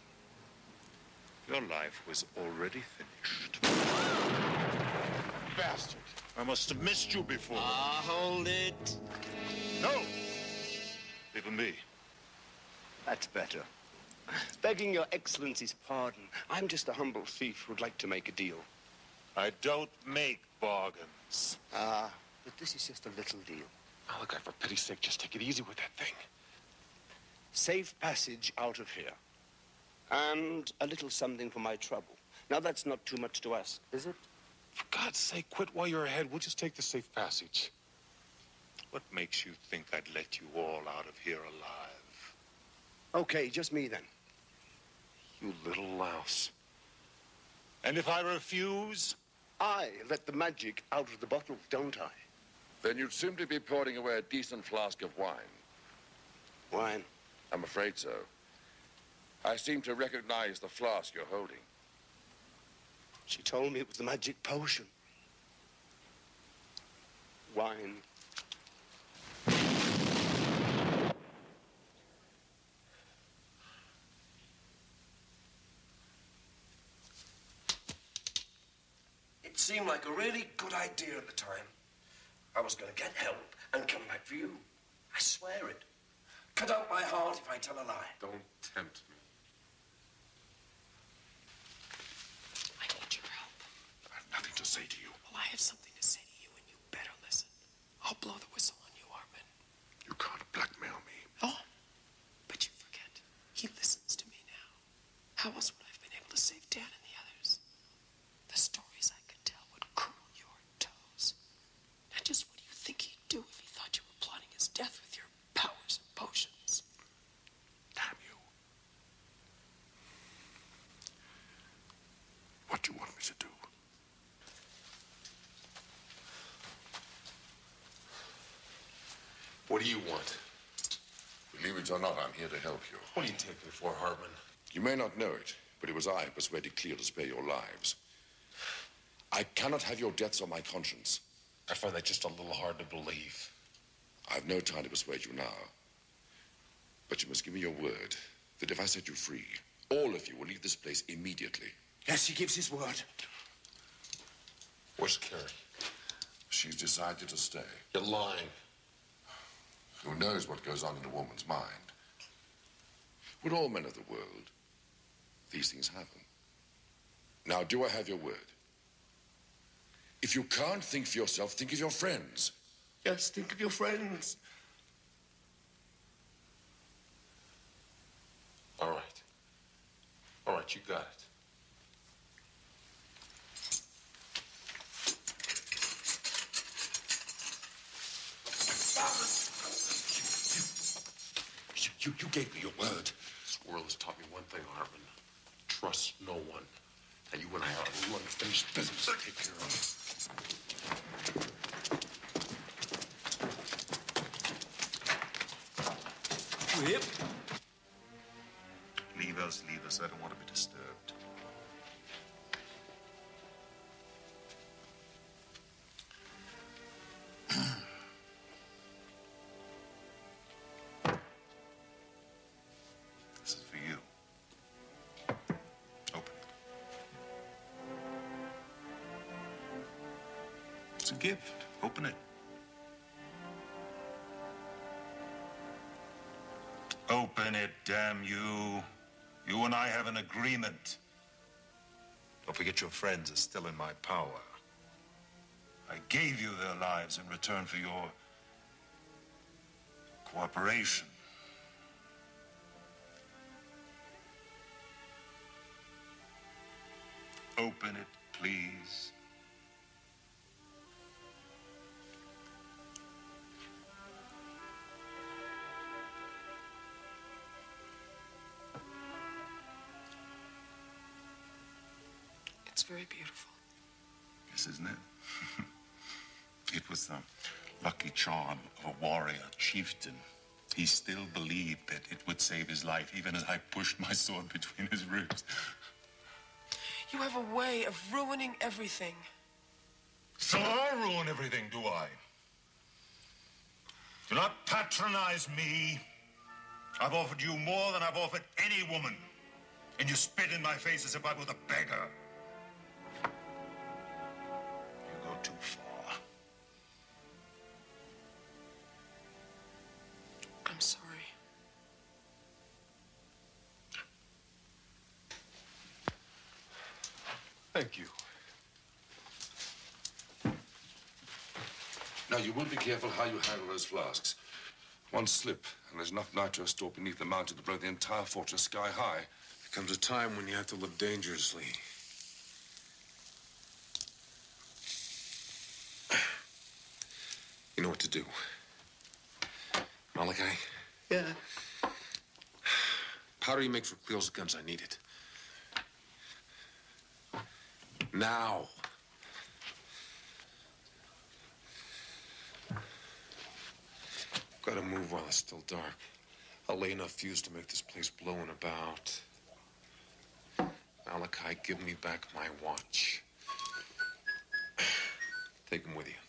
Your life was already finished. Bastard! I must have missed you before. Ah, hold it. No! Even me. That's better. Begging your excellency's pardon, I'm just a humble thief who'd like to make a deal. I don't make bargains. Ah, but this is just a little deal. Oh, look, for pity's sake, just take it easy with that thing. Safe passage out of here. And a little something for my trouble. Now, that's not too much to ask, is it? For God's sake, quit while you're ahead. We'll just take the safe passage. What makes you think I'd let you all out of here alive? Okay, just me then. You little louse. And if I refuse? I let the magic out of the bottle, don't I? Then you'd simply be pouring away a decent flask of wine. Wine? I'm afraid so. I seem to recognize the flask you're holding. She told me it was the magic potion. Wine. It seemed like a really good idea at the time. I was going to get help and come back for you. I swear it. Cut out my heart if I tell a lie. Don't tempt me. I need your help. I have nothing to say to you. Well, I have something to say to you, and you better listen. I'll blow the whistle on you, Hartman. You can't blackmail me. Oh, but you forget. He listens to me now. How else would I have been able to save Dan and the others? The stories I could tell would curl your toes. Now, just what do you think he'd do if he thought you were plotting his death with your powers and potions? Damn you. What do you want me to do? What do you want? Believe it or not, I'm here to help you. What do you take me for, Hartman? You may not know it, but it was I who persuaded Cleo to spare your lives. I cannot have your deaths on my conscience. I find that just a little hard to believe. I have no time to persuade you now. But you must give me your word that if I set you free, all of you will leave this place immediately. Yes, he gives his word. Where's Carrie? She's decided to stay. You're lying. Who knows what goes on in a woman's mind? With all men of the world, these things happen. Now, do I have your word? If you can't think for yourself, think of your friends. Yes, think of your friends. All right. All right, you got it. You gave me your word. This world has taught me one thing, Hartman. Trust no one. Now, you and I are to run unfinished business to take care of. Whip. Leave us, leave us. I don't want to be disturbed. This is for you. Open it. It's a gift. Open it. Open it, damn you. You and I have an agreement. Don't forget your friends are still in my power. I gave you their lives in return for your cooperation. Open it, please. It's very beautiful. Yes, isn't it? It was the lucky charm of a warrior chieftain. He still believed that it would save his life, even as I pushed my sword between his ribs. You have a way of ruining everything. So I ruin everything, do I? Do not patronize me. I've offered you more than I've offered any woman. And you spit in my face as if I was a beggar. You go too far. I'm sorry. Thank you. Now, you will be careful how you handle those flasks. One slip, and there's enough nitro stored beneath the mountain to blow the entire fortress sky high. There comes a time when you have to live dangerously. You know what to do. Malachi? Yeah. Powder you make for Cleo's guns, I need it. Now. Gotta move while it's still dark. I'll lay enough fuse to make this place blow in about. Malachi, give me back my watch. Take him with you.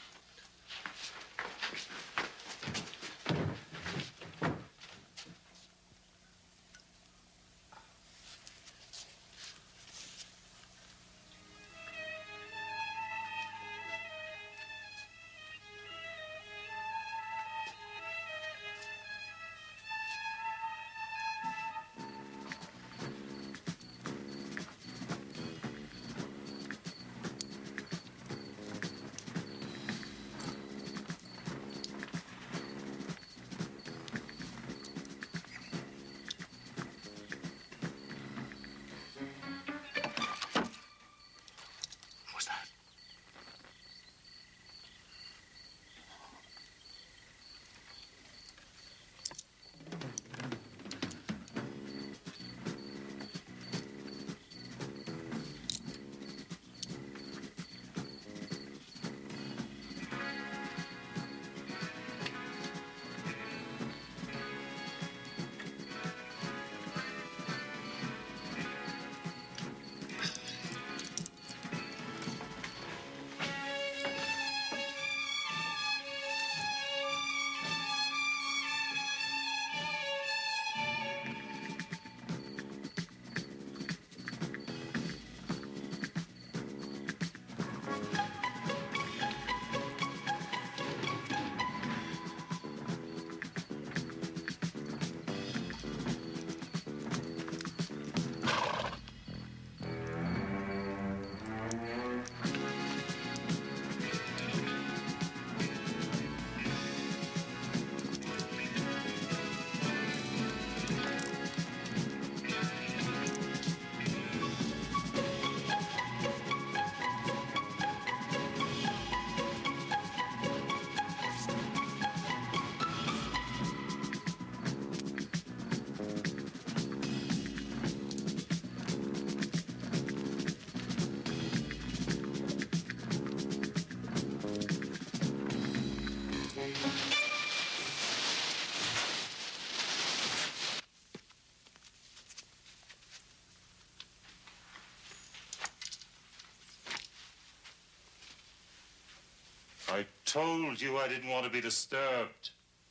I told you I didn't want to be disturbed.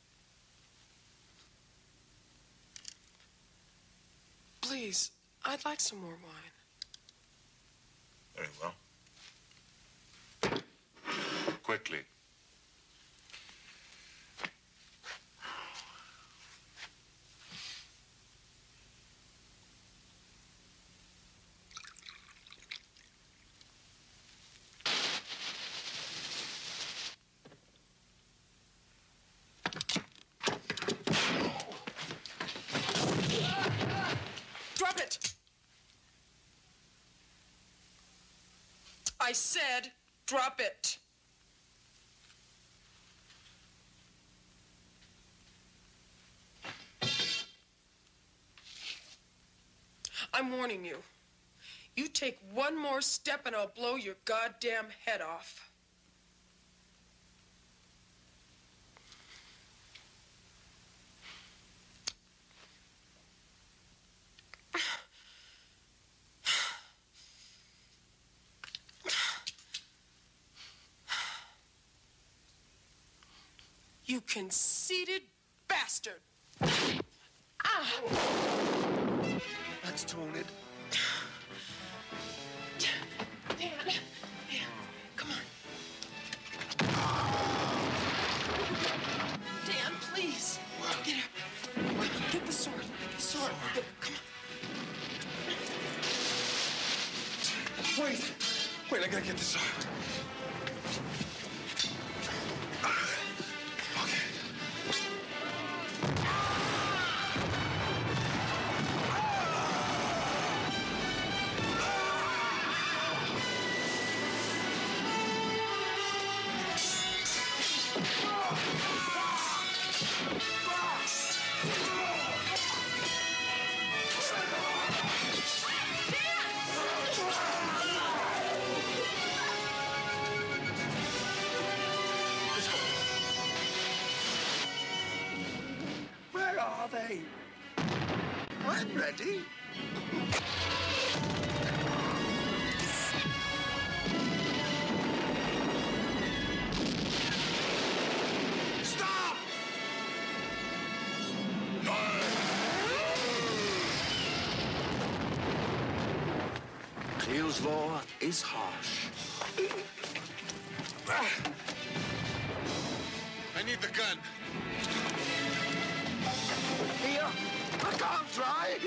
Please, I'd like some more wine. Very well. Quickly. Drop it! I said, drop it. I'm warning you. You take one more step and I'll blow your goddamn head off. You conceited bastard! Ah! That's torn it. Dan, come on. Dan, please. Get her. Get the sword. Get the sword. Come on. Wait, I gotta get this off. Where are they? I'm ready. Stop! Cleo's law is harsh. I need the gun. Here, I can't try.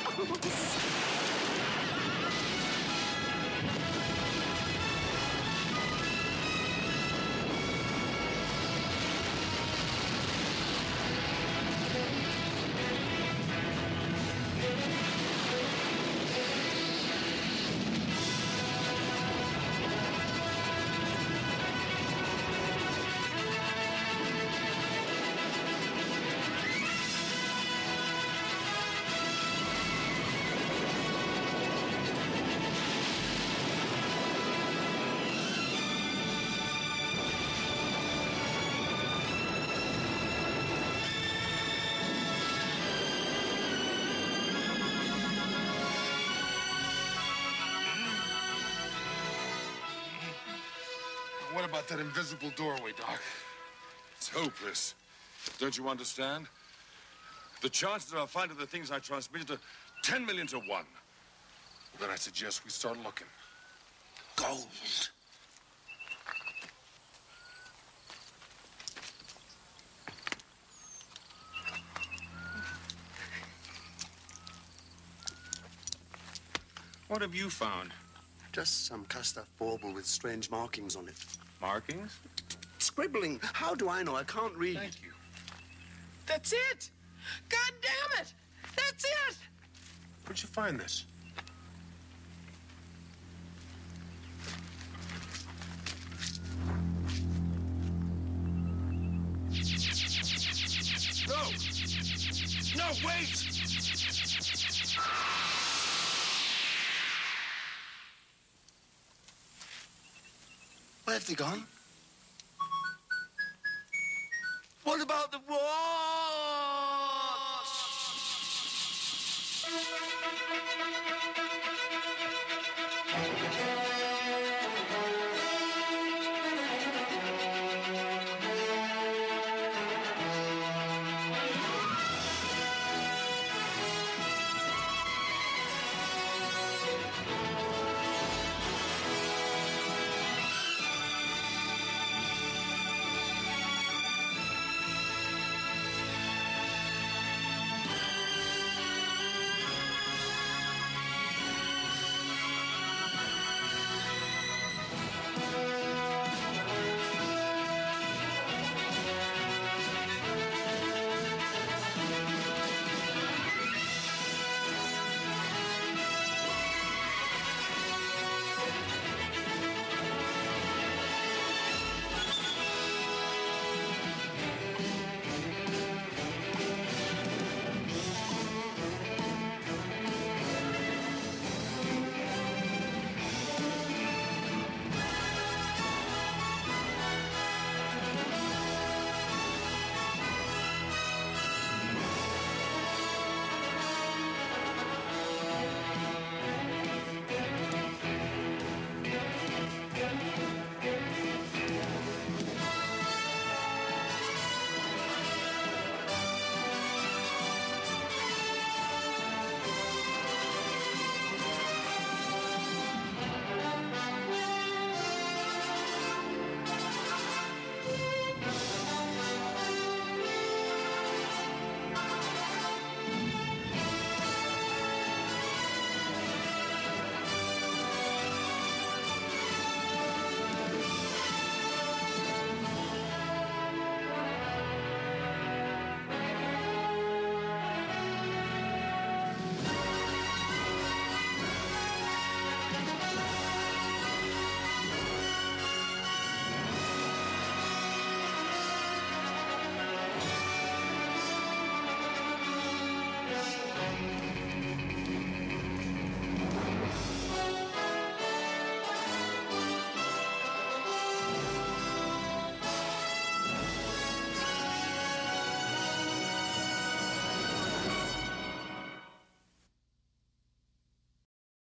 What about that invisible doorway, Doc? It's hopeless. Don't you understand? The chances of finding the things I transmitted are 10 million to 1. Well, then I suggest we start looking. Gold. What have you found? Just some cast-off bauble with strange markings on it. Markings? Scribbling. How do I know? I can't read. Thank you. That's it! God damn it! That's it! Where'd you find this? No! No, wait! Where have they gone? What about the watch?